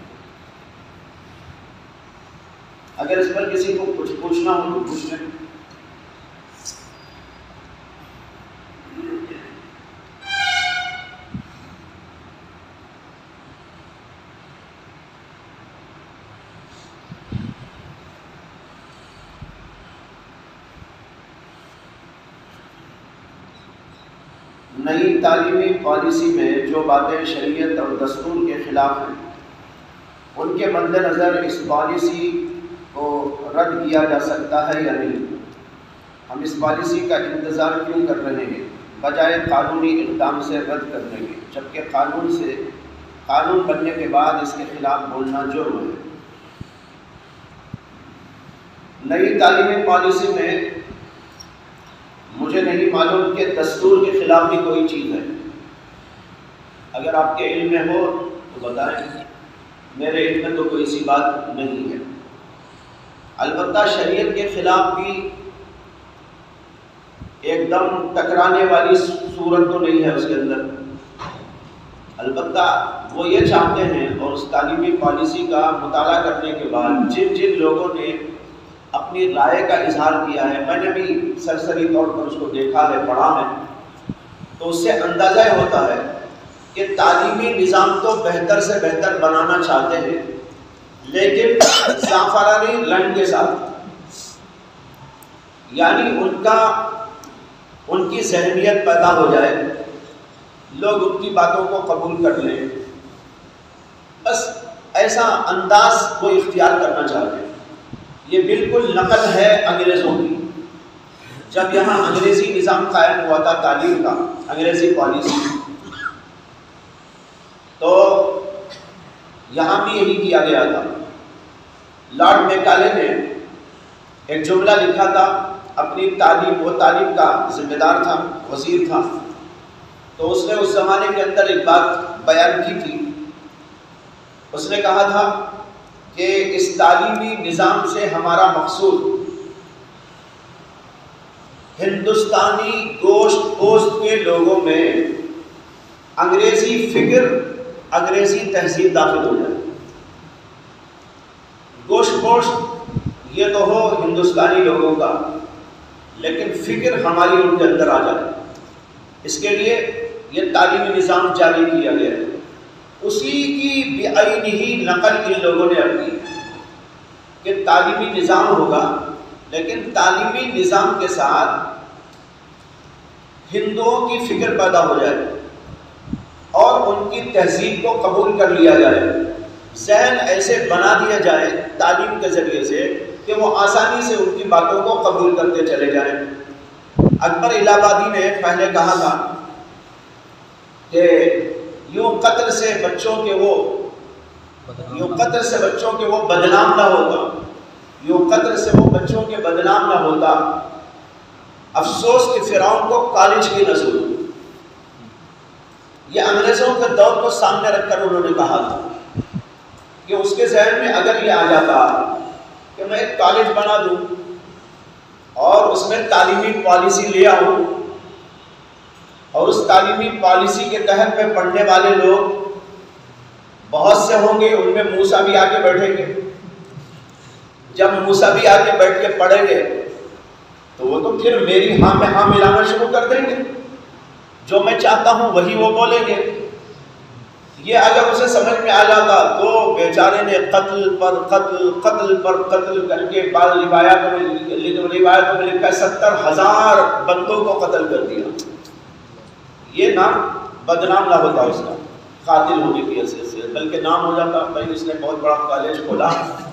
اگر اس پر کسی کو کچھ پوچھنا ہو تو پوچھ لیں. نئی تعلیمی پالیسی میں جو باتیں شریعت اور دستور کے خلاف ہیں ان کے مد نظر اس پالیسی کو رد کیا جا سکتا ہے یا نہیں؟ ہم اس پالیسی کا انتظار کیوں کر رہے ہیں بجائے قانونی اقدام سے رد کرنے کے، جبکہ قانون سے قانون بننے کے بعد اس کے خلاف بولنا جرم ہے. نئی تعلیمی پالیسی میں مجھے نہیں معلوم کہ دستور کے خلاف بھی کوئی چیز ہے. اگر آپ کے علم میں ہو تو بتائیں. میرے علم میں تو کوئی ایسی بات نہیں ہے. البتہ شریعت کے خلاف بھی ایک دم ٹکرانے والی صورت تو نہیں ہے اس کے اندر. البتہ وہ یہ چاہتے ہیں، اور اس تعلیمی پالیسی کا مطالعہ کرنے کے بعد جن جن لوگوں نے اپنی رائے کا اظہار کیا ہے، میں نے بھی سرسری طور پر اس کو دیکھا ہے، پڑھا ہے، تو اس سے اندازہ ہوتا ہے کہ تعلیمی نظام تو بہتر سے بہتر بنانا چاہتے ہیں، لیکن زعفرانی رنگ کے ساتھ، یعنی ان کا ان کی ذہنیت پیدا ہو جائے، لوگ ان کی باتوں کو قبول کر لیں، بس ایسا انداز وہ اختیار کرنا چاہتے ہیں۔ یہ بالکل نقل ہے انگریزوں کی۔ جب یہاں انگریزی نظام قائم ہوا تھا تعلیم کا، انگریزی پالیسی، تو یہاں بھی یہی کیا گیا تھا۔ لارڈ میکالے نے ایک جملہ لکھا تھا اپنی تعلیم، وہ تعلیم کا ذمہ دار تھا، وزیر تھا، تو اس نے اس زمانے کے اندر ایک بات بیان کی تھی۔ اس نے کہا تھا کہ اس تعلیمی نظام سے ہمارا مقصود ہندوستانی گوشت پوست کے لوگوں میں انگریزی فکر، انگریزی تہذیب داخل ہو جائے۔ گوشت پوست یہ تو ہو ہندوستانی لوگوں کا، لیکن فکر ہماری ان کے اندر آ جائے۔ اس کے لیے یہ تعلیمی نظام جاری کیا گیا ہے۔ اسی کی بعین ہی نقل ان لوگوں نے اپنی کہ تعلیمی نظام ہوگا، لیکن تعلیمی نظام کے ساتھ ہندوؤں کی فکر پیدا ہو جائے اور ان کی تہذیب کو قبول کر لیا جائے، ذہن ایسے بنا دیا جائے تعلیم کے ذریعے سے کہ وہ آسانی سے ان کی باتوں کو قبول کرتے چلے جائیں۔ اکبر الہ آبادی نے پہلے کہا تھا کہ یوں قتل سے بچوں کے وہ یوں قتل سے بچوں کے وہ بدنام نہ ہوتا یوں قتل سے وہ بچوں کے بدنام نہ ہوتا، افسوس کہ فرعون کو کالج کی نسل۔ یہ انگریزوں کے دور کو سامنے رکھ کر انہوں نے کہا تھا کہ اس کے ذہن میں اگر یہ آ جاتا کہ میں ایک کالج بنا دوں اور اس میں تعلیمی پالیسی لے آؤں، اور اس تعلیمی پالیسی کے تحت میں پڑھنے والے لوگ بہت سے ہوں گے، ان میں موسیٰ بھی آ کے بیٹھیں گے۔ جب موسیٰ بھی آ کے بیٹھ کے پڑھیں گے تو وہ تو پھر میری ہاں میں ہاں ملانا شروع کر دیں گے، جو میں چاہتا ہوں وہی وہ بولیں گے۔ یہ اگر اسے سمجھ میں آ جاتا تو بیچارے نے قتل پر قتل قتل پر قتل کر کے بعض روایاتوں میں روایتوں میں لکھا ہے ستر ہزار بندوں کو قتل کر دیا۔ یہ نام بدنام نہ ہوتا اس کا قاتل ہونے کی حیثیت سے، بلکہ نام ہو جاتا بھائی اس نے بہت بڑا کالج کھولا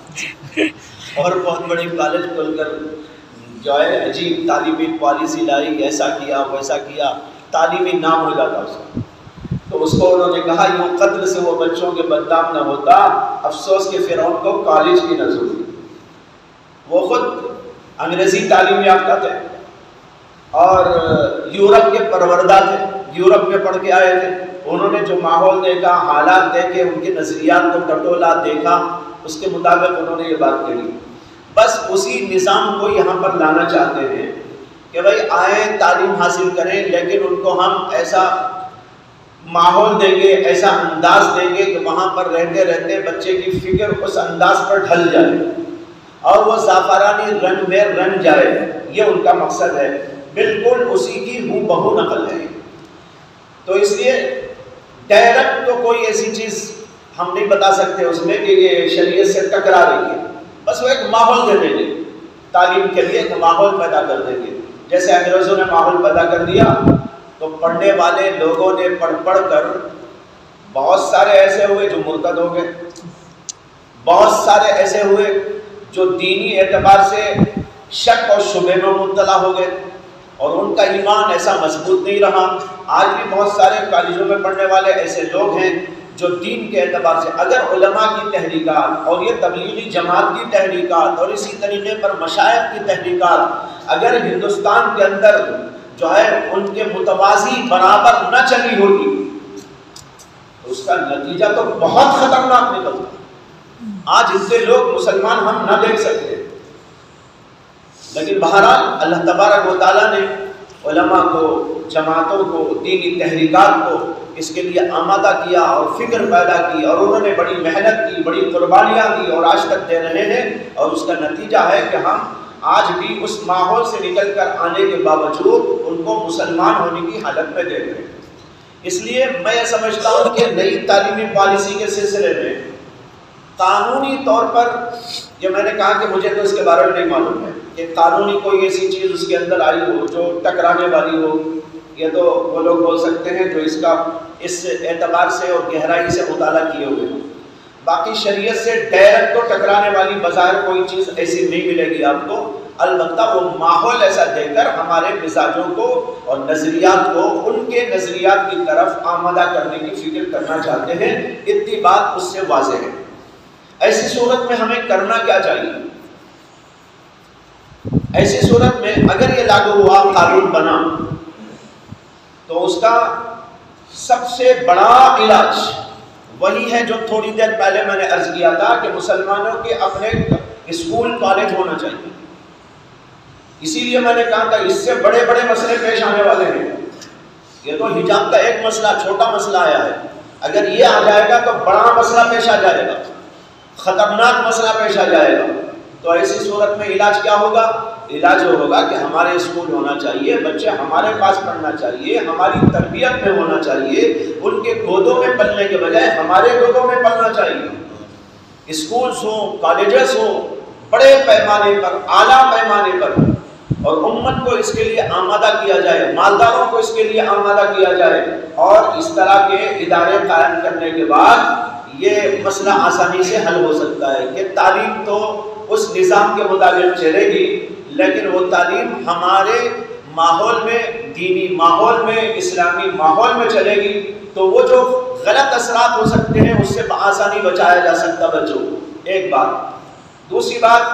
اور بہت بڑی کالج کھول کر جو ہے عجیب تعلیمی پالیسی لائی، ایسا کیا ویسا کیا، تعلیمی نام ہو جاتا اس کا۔ تو اس کو انہوں نے کہا یوں قتل سے وہ بچوں کے بدنام نہ ہوتا، افسوس کہ فرعون کو کالج کی نظر ہوئی۔ وہ خود انگریزی تعلیم یافتہ تھے اور یورپ کے پروردہ تھے، یورپ میں پڑھ کے آئے تھے۔ انہوں نے جو ماحول دیکھا، حالات دیکھے، ان کے نظریات کو ٹٹولا، دیکھا، اس کے مطابق انہوں نے یہ بات کہی۔ بس اسی نظام کو یہاں پر لانا چاہتے ہیں کہ بھائی آئیں تعلیم حاصل کریں، لیکن ان کو ہم ایسا ماحول دیں گے، ایسا انداز دیں گے کہ وہاں پر رہتے رہتے بچے کی فکر اس انداز پر ڈھل جائے اور وہ زعفرانی رنگ میں رنگ جائے۔ یہ ان کا مقصد ہے، بالکل اسی کی ہو بہو نقل ہے۔ تو اس لیے ڈائریکٹ تو کوئی ایسی چیز ہم نہیں بتا سکتے اس میں کہ یہ شریعت سے ٹکرا رہی ہے، بس وہ ایک ماحول دے دیں گے، تعلیم کے لیے ایک ماحول پیدا کر دیں گے۔ جیسے انگریزوں نے ماحول پیدا کر دیا تو پڑھنے والے لوگوں نے پڑھ پڑھ کر بہت سارے ایسے ہوئے جو مرتد ہو گئے، بہت سارے ایسے ہوئے جو دینی اعتبار سے شک اور شبہ میں مبتلا ہو گئے اور ان کا ایمان ایسا مضبوط نہیں رہا۔ آج بھی بہت سارے کالجوں میں پڑھنے والے ایسے لوگ ہیں جو دین کے اعتبار سے اگر علماء کی تحریکات اور یہ تبلیغی جماعت کی تحریکات اور اسی طریقے پر مشائخ کی تحریکات اگر ہندوستان کے اندر جو ہے ان کے متوازی برابر نہ چلی ہوتی تو اس کا نتیجہ تو بہت خطرناک نکلتا۔ آج اتنے لوگ مسلمان ہم نہ دیکھ سکتے، لیکن بہرحال اللہ تبارک و تعالیٰ نے علماء کو، جماعتوں کو، دینی تحریکات کو اس کے لیے آمادہ کیا اور فکر پیدا کی، اور انہوں نے بڑی محنت کی، بڑی قربانیاں دی اور آج تک دے رہے ہیں، اور اس کا نتیجہ ہے کہ ہم آج بھی اس ماحول سے نکل کر آنے کے باوجود ان کو مسلمان ہونے کی حالت میں دیکھ رہے ہیں۔ اس لیے میں یہ سمجھتا ہوں کہ نئی تعلیمی پالیسی کے سلسلے میں قانونی طور پر، یہ میں نے کہا کہ مجھے تو اس کے بارے میں نہیں معلوم ہے کہ قانونی کوئی ایسی چیز اس کے اندر آئی ہو جو ٹکرانے والی ہو، یہ تو وہ لوگ بول سکتے ہیں جو اس کا اس اعتبار سے اور گہرائی سے مطالعہ کیے ہوئے ہوں۔ باقی شریعت سے ڈائریکٹ تو ٹکرانے والی بظاہر کوئی چیز ایسی نہیں ملے گی آپ کو، البتہ وہ ماحول ایسا دے کر ہمارے مزاجوں کو اور نظریات کو ان کے نظریات کی طرف آمادہ کرنے کی فکر کرنا چاہتے ہیں، اتنی بات اس سے واضح ہے۔ ایسی صورت میں ہمیں کرنا کیا چاہیے؟ ایسی صورت میں اگر یہ لاگو ہوا، قانون بنا، تو اس کا سب سے بڑا علاج وہی ہے جو تھوڑی دیر پہلے میں نے عرض کیا تھا کہ مسلمانوں کے اپنے اسکول کالج ہونا چاہیے۔ اسی لیے میں نے کہا تھا اس سے بڑے بڑے مسئلے پیش آنے والے ہیں۔ یہ تو حجاب کا ایک مسئلہ، چھوٹا مسئلہ آیا ہے، اگر یہ آ جائے گا تو بڑا مسئلہ پیش آ جائے گا، خطرناک مسئلہ پیش آ جائے گا۔ تو ایسی صورت میں علاج کیا ہوگا؟ علاج یہ ہوگا کہ ہمارے اسکول ہونا چاہیے، بچے ہمارے پاس پڑھنا چاہیے، ہماری تربیت میں ہونا چاہیے، ان کے گودوں میں پلنے کے بجائے ہمارے گودوں میں پلنا چاہیے۔ اسکولز ہوں، کالجز ہوں، بڑے پیمانے پر، اعلیٰ پیمانے پر، اور امت کو اس کے لیے آمادہ کیا جائے، مالداروں کو اس کے لیے آمادہ کیا جائے، اور اس طرح کے ادارے قائم کرنے کے بعد یہ مسئلہ آسانی سے حل ہو سکتا ہے کہ تعلیم تو اس نظام کے مطابق چلے گی، لیکن وہ تعلیم ہمارے ماحول میں، دینی ماحول میں، اسلامی ماحول میں چلے گی، تو وہ جو غلط اثرات ہو سکتے ہیں اس سے بآسانی بچایا جا سکتا بچوں کو۔ ایک بات۔ دوسری بات،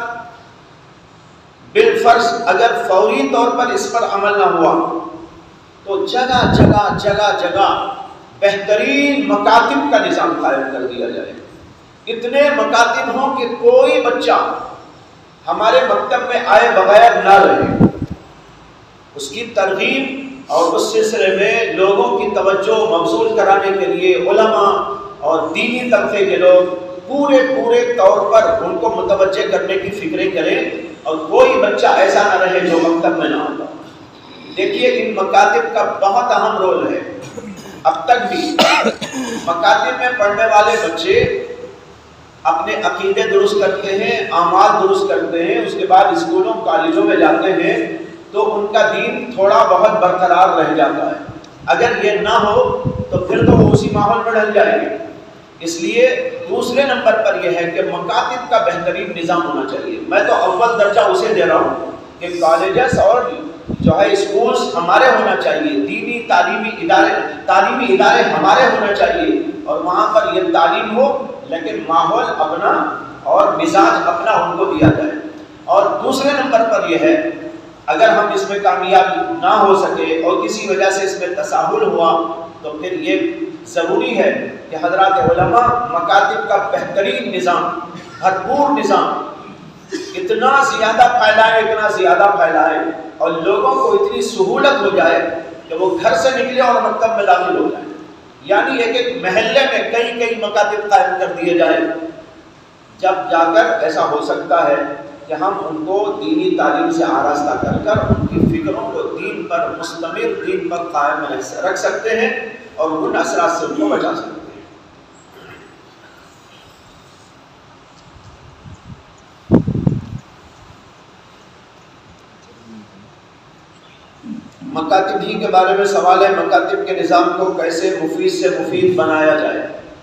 بالفرض اگر فوری طور پر اس پر عمل نہ ہوا تو جگہ جگہ جگہ جگہ بہترین مکاتب کا نظام قائم کر دیا جائے۔ اتنے مکاتب ہوں کہ کوئی بچہ ہمارے مکتب میں آئے بغیر نہ رہے۔ اس کی ترغیب اور اس سلسلے میں لوگوں کی توجہ مبذول کرانے کے لیے علماء اور دینی طبقے کے لوگ پورے پورے طور پر ان کو متوجہ کرنے کی فکریں کریں، اور کوئی بچہ ایسا نہ رہے جو مکتب میں نہ آتا۔ دیکھیے ان مکاتب کا بہت اہم رول ہے۔ اب تک بھی مکاتب میں پڑھنے والے بچے اپنے عقیدے درست کرتے ہیں، اعمال درست کرتے ہیں، اس کے بعد اسکولوں کالجوں میں جاتے ہیں تو ان کا دین تھوڑا بہت برقرار رہ جاتا ہے۔ اگر یہ نہ ہو تو پھر تو وہ اسی ماحول میں ڈل جائیں گے۔ اس لیے دوسرے نمبر پر یہ ہے کہ مکاتب کا بہترین نظام ہونا چاہیے۔ میں تو اول درجہ اسے دے رہا ہوں کہ کالجز اور جو ہے اسکولز ہمارے ہونا چاہیے، دینی تعلیمی ادارے تعلیمی ادارے ہمارے ہونا چاہیے، اور وہاں پر یہ تعلیم ہو لیکن ماحول اپنا اور مزاج اپنا ان کو دیا جائے۔ اور دوسرے نمبر پر یہ ہے اگر ہم اس میں کامیاب نہ ہو سکے اور کسی وجہ سے اس میں تساہل ہوا تو پھر یہ ضروری ہے کہ حضرات علماء مکاتب کا بہترین نظام، بھرپور نظام اتنا زیادہ پھیلائے اتنا زیادہ پھیلائے اور لوگوں کو اتنی سہولت ہو جائے کہ وہ گھر سے نکلے اور مکتب میں داخل ہو جائیں۔ یعنی ایک ایک محلے میں کئی کئی مکاتب قائم کر دیے جائیں، جب جا کر ایسا ہو سکتا ہے کہ ہم ان کو دینی تعلیم سے آراستہ کر کر ان کی فکروں کو دین پر مستمر، دین پر قائم رکھ سکتے ہیں اور ان اثرات سے ان کو بچا سکتے ہیں۔ مکاتب ہی کے بارے میں سوال ہے، مکاتب کے نظام کو کیسے مفید سے مفید بنایا جائے؟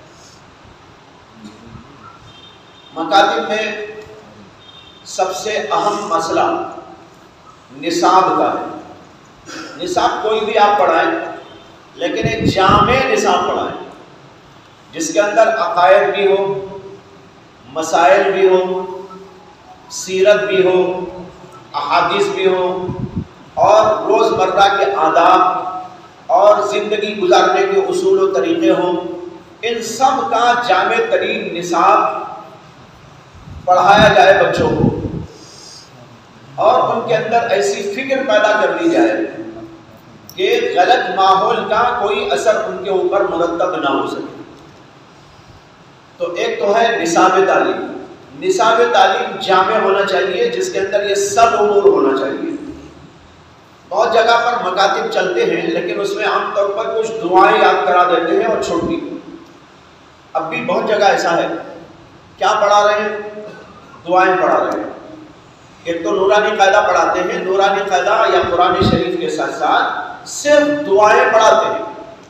مکاتب میں سب سے اہم مسئلہ نصاب کا ہے۔ نصاب کوئی بھی آپ پڑھائیں لیکن ایک جامع نصاب پڑھائیں جس کے اندر عقائد بھی ہو، مسائل بھی ہو، سیرت بھی ہو، احادیث بھی ہو، اور روز مرہ کے آداب اور زندگی گزارنے کے اصول و طریقے ہوں۔ ان سب کا جامع ترین نصاب پڑھایا جائے بچوں کو، اور ان کے اندر ایسی فکر پیدا کر دی جائے کہ غلط ماحول کا کوئی اثر ان کے اوپر مرتب نہ ہو سکے۔ تو ایک تو ہے نصاب تعلیم۔ نصاب تعلیم جامع ہونا چاہیے جس کے اندر یہ سب امور ہونا چاہیے۔ بہت جگہ پر مکاتب چلتے ہیں لیکن اس میں عام طور پر کچھ دعائیں یاد کرا دیتے ہیں اور چھوڑ دی. اب بھی بہت جگہ ایسا ہے. کیا پڑھا رہے ہیں؟ دعائیں پڑھا رہے ہیں. ایک تو نورانی قاعدہ پڑھاتے ہیں، نورانی قاعدہ یا قرآن شریف کے ساتھ ساتھ صرف دعائیں پڑھاتے ہیں.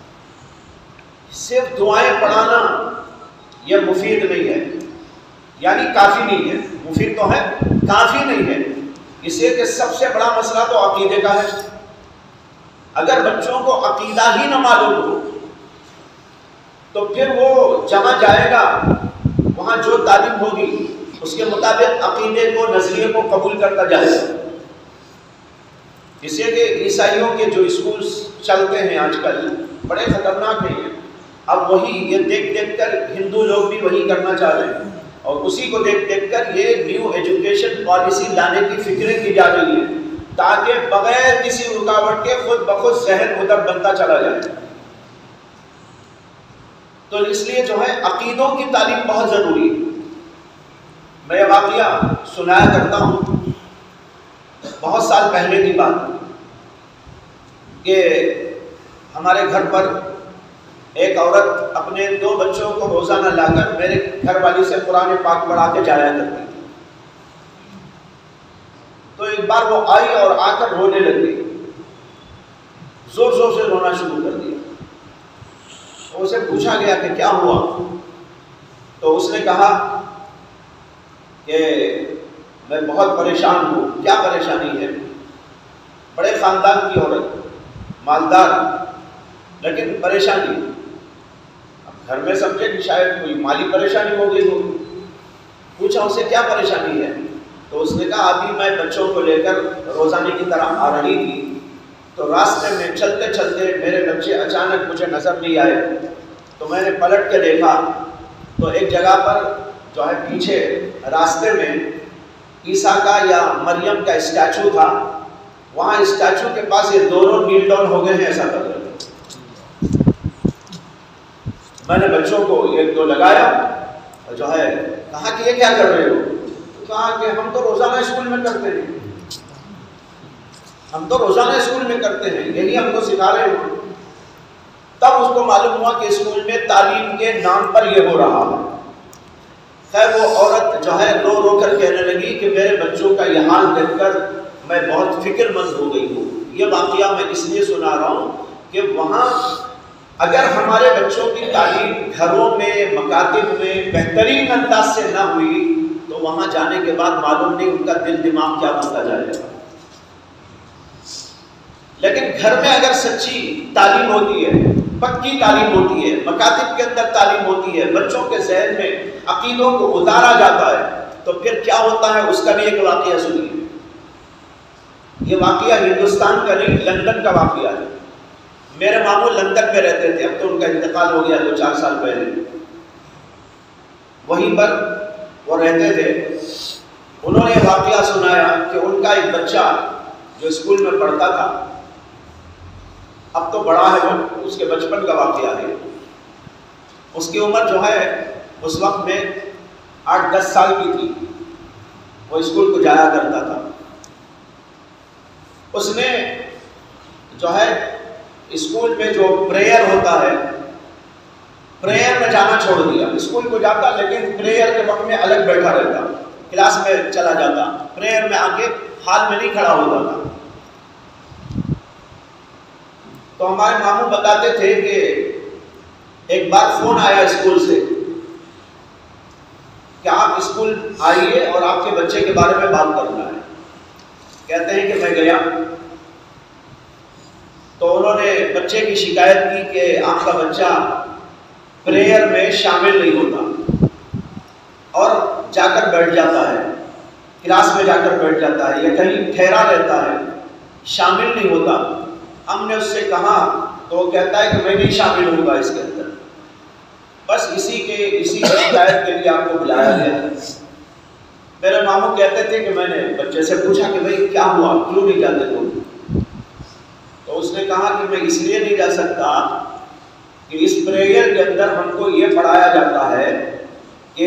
صرف دعائیں پڑھانا یہ مفید نہیں ہے، یعنی کافی نہیں ہے. مفید تو ہے، کافی نہیں ہے. اس لیے کہ سب سے بڑا مسئلہ تو عقیدے کا ہے. اگر بچوں کو عقیدہ ہی نہ معلوم ہو تو پھر وہ جہاں جائے گا وہاں جو تعلیم ہوگی اس کے مطابق عقیدے کو، نظریے کو قبول کرتا جائے گا. اس لیے کہ عیسائیوں کے جو اسکولز چلتے ہیں آج کل بڑے خطرناک ہیں. اب وہی یہ دیکھ دیکھ کر ہندو لوگ بھی وہی کرنا چاہ رہے ہیں، اور اسی کو دیکھ دیکھ کر یہ نیو ایجوکیشن پالیسی لانے کی فکریں کی جا رہی ہیں تاکہ بغیر کسی رکاوٹ کے خود بخود ذہن ادھر بنتا چلا جائے. تو اس لیے جو ہے عقیدوں کی تعلیم بہت ضروری ہے. میں یہ واقعہ سنایا کرتا ہوں، بہت سال پہلے کی بات کہ ہمارے گھر پر ایک عورت اپنے دو بچوں کو روزانہ لا کر میرے گھر والی سے قرآن پاک پڑھا کے جایا کرتی تھی. تو ایک بار وہ آئی اور آ کر رونے لگی، زور زور سے رونا شروع کر دیا. اسے پوچھا گیا کہ کیا ہوا، تو اس نے کہا کہ میں بہت پریشان ہوں. کیا پریشانی ہے؟ بڑے خاندان کی عورت، مالدار، لیکن پریشانی. اب گھر میں سمجھے کہ شاید کوئی مالی پریشانی ہو گئی ہوگی. پوچھا اسے کیا پریشانی ہے، تو اس نے کہا ابھی میں بچوں کو لے کر روزانے کی طرح آ رہی تھی تو راستے میں چلتے چلتے میرے بچے اچانک مجھے نظر نہیں آئے. تو میں نے پلٹ کے دیکھا تو ایک جگہ پر جو ہے پیچھے راستے میں عیسیٰ کا یا مریم کا اسٹیچو تھا. وہاں اسٹیچو کے پاس یہ دونوں نیل ڈاؤن ہو گئے ہیں ایسا کر رہے. میں نے بچوں کو ایک دو لگایا اور جو ہے کہا کہ یہ کیا کر رہے ہو؟ تو کہا کہ ہم تو روزانہ اسکول میں کرتے ہیں، ہم تو روزانہ اسکول میں کرتے ہیں، یہی ہم کو سکھا رہے ہیں. تب اس کو معلوم ہوا کہ اسکول میں تعلیم کے نام پر یہ ہو رہا ہے. خیر وہ عورت جو ہے رو رو کر کہنے لگی کہ میرے بچوں کا یہ حال دیکھ کر میں بہت فکر مند ہو گئی ہوں. یہ واقعہ میں اس لیے سنا رہا ہوں کہ وہاں اگر ہمارے بچوں کی تعلیم گھروں میں، مکاتب میں بہترین انداز سے نہ ہوئی تو وہاں جانے کے بعد معلوم نہیں ان کا دل دماغ کیا بنتا جائے گا. لیکن گھر میں اگر سچی تعلیم ہوتی ہے، پکی تعلیم ہوتی ہے، مکاتب کے اندر تعلیم ہوتی ہے، بچوں کے ذہن میں عقیدوں کو اتارا جاتا ہے تو پھر کیا ہوتا ہے اس کا بھی ایک واقعہ سنیے. یہ واقعہ ہندوستان کا نہیں، لندن کا واقعہ ہے. میرے ماموں لندن میں رہتے تھے، اب تو ان کا انتقال ہو گیا دو چار سال پہلے. وہیں پر وہ رہتے تھے. انہوں نے واقعہ سنایا کہ ان کا ایک بچہ جو اسکول میں پڑھتا تھا، اب تو بڑا ہے وہ، اس کے بچپن کا واقعہ ہے. اس کی عمر جو ہے اس وقت میں آٹھ دس سال کی تھی. وہ اسکول کو جایا کرتا تھا. اس نے جو ہے اسکول میں جو پریئر ہوتا ہے، پریئر میں جانا چھوڑ دیا. اسکول کو جاتا لیکن پریئر کے وقت میں الگ بیٹھا رہتا، کلاس میں چلا جاتا، پریئر میں آ کے ہال میں نہیں کھڑا ہوتا تھا. تو ہمارے ماموں بتاتے تھے کہ ایک بار فون آیا اسکول سے کہ آپ اسکول آئیے اور آپ کے بچے کے بارے میں بات کرنا ہے. کہتے ہیں کہ میں گیا تو انہوں نے بچے کی شکایت کی کہ آپ کا بچہ پریئر میں شامل نہیں ہوتا اور جا کر بیٹھ جاتا ہے، کلاس میں جا کر بیٹھ جاتا ہے یا کہیں ٹھہرا رہتا ہے، شامل نہیں ہوتا. ہم نے اس سے کہا تو وہ کہتا ہے کہ میں نہیں شامل ہوں گا اس کے اندر. بس اسی کے اسی شکایت کے لیے آپ کو بلایا گیا ہے. میرے ماموں کہتے تھے کہ میں نے بچے سے پوچھا کہ بھائی کیا ہوا، کیوں نہیں جاتے تم؟ تو اس نے کہا کہ میں اس لیے نہیں جا سکتا کہ اس پریئر کے اندر ہم کو یہ پڑھایا جاتا ہے کہ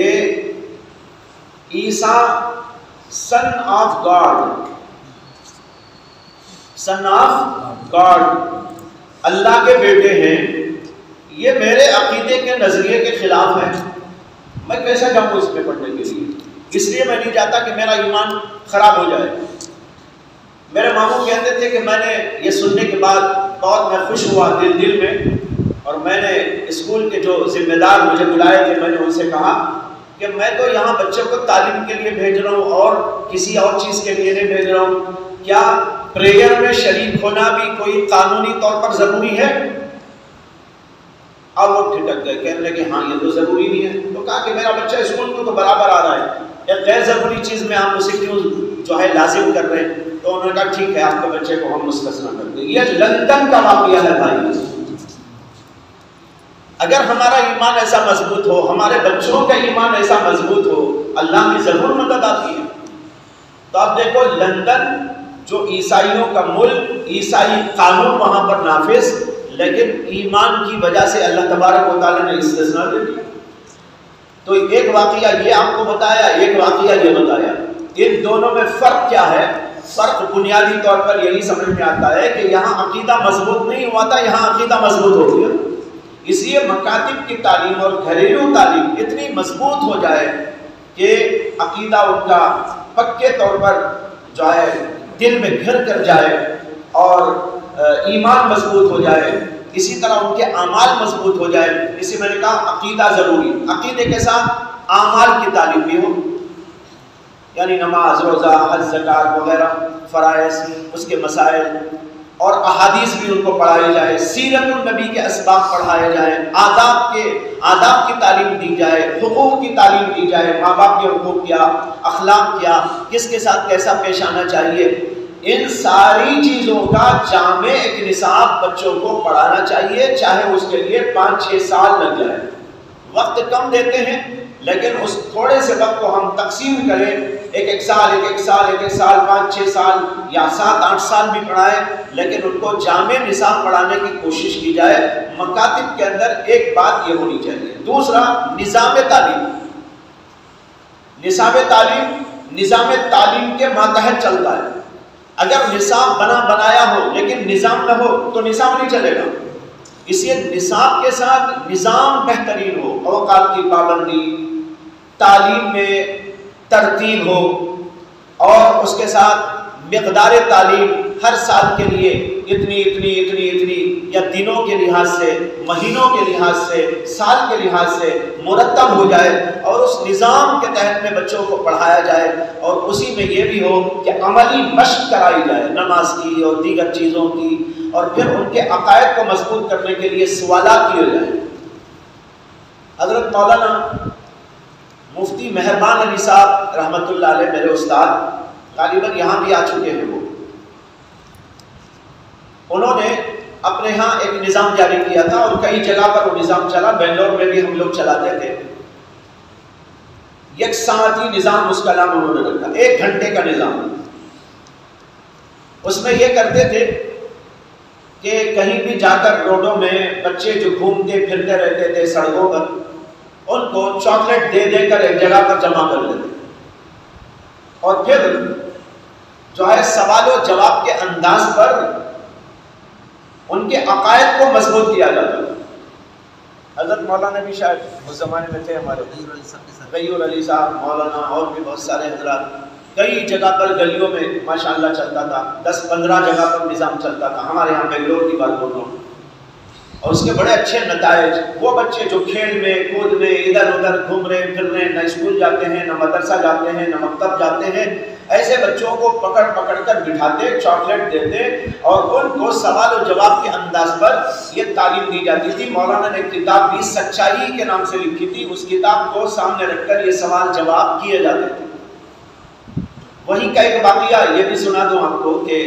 Isa son of God, son of God, Allah کے بیٹے ہیں، یہ میرے عقیدے کے نظریے کے خلاف ہے، میں کیسا جاؤں اس پہ پڑھنے کے لیے؟ اس لیے میں نہیں چاہتا کہ میرا ایمان خراب ہو جائے۔ میرے ماموں کہتے تھے کہ میں نے یہ سننے کے بعد بہت میں خوش ہوا دل دل میں، اور میں نے اسکول کے جو ذمہ دار مجھے بلائے تھے میں نے ان سے کہا کہ میں تو یہاں بچوں کو تعلیم کے لیے بھیج رہا ہوں اور کسی اور چیز کے لیے نہیں بھیج رہا ہوں، کیا پریئر میں شریک ہونا بھی کوئی قانونی طور پر ضروری ہے؟ اب وہ ٹھٹک گئے، کہنے لگے ہاں یہ تو ضروری نہیں ہے۔ تو کہا کہ میرا بچہ اسکول کو تو برابر آ رہا ہے، ایک غیر ضروری چیز میں آپ اسے کیوں جو ہے لازم کر رہے ہیں؟ تو انہوں نے کہا ٹھیک ہے آپ کے بچے کو ہم مستثنا کر دیں۔ یہ لندن کا واقعہ ہے بھائی۔ اگر ہمارا ایمان ایسا مضبوط ہو، ہمارے بچوں کا ایمان ایسا مضبوط ہو، اللہ کی ضرور مدد آتی ہے۔ تو آپ دیکھو لندن جو عیسائیوں کا ملک، عیسائی قانون وہاں پر نافذ، لیکن ایمان کی وجہ سے اللہ تبارک و تعالیٰ نے استثناء دے دیا۔ تو ایک واقعہ یہ آپ کو بتایا، ایک واقعہ یہ بتایا، ان دونوں میں فرق کیا ہے؟ فرق بنیادی طور پر یہی سمجھ میں آتا ہے کہ یہاں عقیدہ مضبوط نہیں ہوا تھا، یہاں عقیدہ مضبوط ہو گیا۔ اس لیے مکاتب کی تعلیم اور گھریلو تعلیم اتنی مضبوط ہو جائے کہ عقیدہ ان کا پکے طور پر جو ہے دل میں گھر کر جائے اور ایمان مضبوط ہو جائے، اسی طرح ان کے اعمال مضبوط ہو جائے۔ اسی میں نے کہا عقیدہ ضروری، عقیدے کے ساتھ اعمال کی تعلیم بھی ہو، یعنی نماز، روزہ، حج، زکوٰۃ وغیرہ فرائض، اس کے مسائل اور احادیث بھی ان کو پڑھائی جائے، سیرت النبی کے اسباق پڑھائے جائیں، آداب کے آداب کی تعلیم دی جائے، حقوق کی تعلیم دی جائے، ماں باپ کے حقوق کیا، اخلاق کیا، کس کے ساتھ کیسا پیش آنا چاہیے، ان ساری چیزوں کا جامع ایک نصاب بچوں کو پڑھانا چاہیے، چاہے اس کے لیے پانچ چھ سال لگ جائے۔ وقت کم دیتے ہیں لیکن اس تھوڑے سے وقت کو ہم تقسیم کریں، ایک ایک سال ایک ایک سال ایک ایک سال پانچ چھ سال یا سات آٹھ سال بھی پڑھائیں، لیکن ان کو جامع نصاب پڑھانے کی کوشش کی جائے۔ مکاتب کے اندر ایک بات یہ ہونی چاہیے۔ دوسرا، نظام تعلیم۔ نظام تعلیم نظام تعلیم کے ماتحت چلتا ہے۔ اگر نصاب بنا بنایا ہو لیکن نظام نہ ہو تو نصاب نہیں چلے گا۔ اس لیے نصاب کے ساتھ نظام بہترین ہو، اوقات کی پابندی، تعلیم میں ترتیب ہو، اور اس کے ساتھ مقدار تعلیم ہر سال کے لیے اتنی اتنی اتنی اتنی یا دنوں کے لحاظ سے، مہینوں کے لحاظ سے، سال کے لحاظ سے مرتب ہو جائے، اور اس نظام کے تحت میں بچوں کو پڑھایا جائے، اور اسی میں یہ بھی ہو کہ عملی مشق کرائی جائے نماز کی اور دیگر چیزوں کی، اور پھر ان کے عقائد کو مضبوط کرنے کے لیے سوالات کیے جائیں۔ حضرت مولانا مفتی مہربان علی صاحب رحمۃ اللہ علیہ میرے استاد غالباً یہاں بھی آ چکے ہیں، وہ انہوں نے اپنے ہاں ایک نظام جاری کیا تھا اور کئی جگہ پر وہ نظام چلا، بنگلور میں بھی ہم لوگ چلاتے تھے۔ یک ساعتی نظام اس کا نام انہوں نے رکھا، ایک گھنٹے کا نظام۔ اس میں یہ کرتے تھے کہ کہیں بھی جا کر روڈوں میں بچے جو گھومتے پھرتے رہتے تھے سڑکوں پر، ان کو چاکلیٹ دے دے کر ایک جگہ پر جمع کر دیتے، اور پھر جو ہے سوال و جواب کے انداز پر ان کے عقائد کو مضبوط کیا جاتا تھا۔ حضرت مولانا بھی شاید اس زمانے میں تھے ہمارے، غیور علی صاحب، مولانا اور بھی بہت سارے حضرات، کئی جگہ پر گلیوں میں ماشاءاللہ چلتا تھا، دس پندرہ جگہ پر نظام چلتا تھا۔ ہمارے یہاں بنگلور کی بات بول رہا ہوں، اور اس کے بڑے اچھے نتائج۔ وہ بچے جو کھیل میں کود میں ادھر ادھر گھوم رہے پھر رہے، نہ اسکول جاتے ہیں، نہ مدرسہ جاتے ہیں، نہ مکتب جاتے ہیں، ایسے بچوں کو پکڑ پکڑ کر بٹھاتے، چاکلیٹ دیتے، اور ان کو سوال و جواب کے انداز پر یہ تعلیم دی جاتی تھی۔ مولانا نے کتاب بھی سچائی کے نام سے لکھی تھی، اس کتاب کو سامنے رکھ کر یہ سوال جواب کیے جاتے تھے۔ وہیں کا ایک واقعہ یہ بھی سنا دوں آپ کو کہ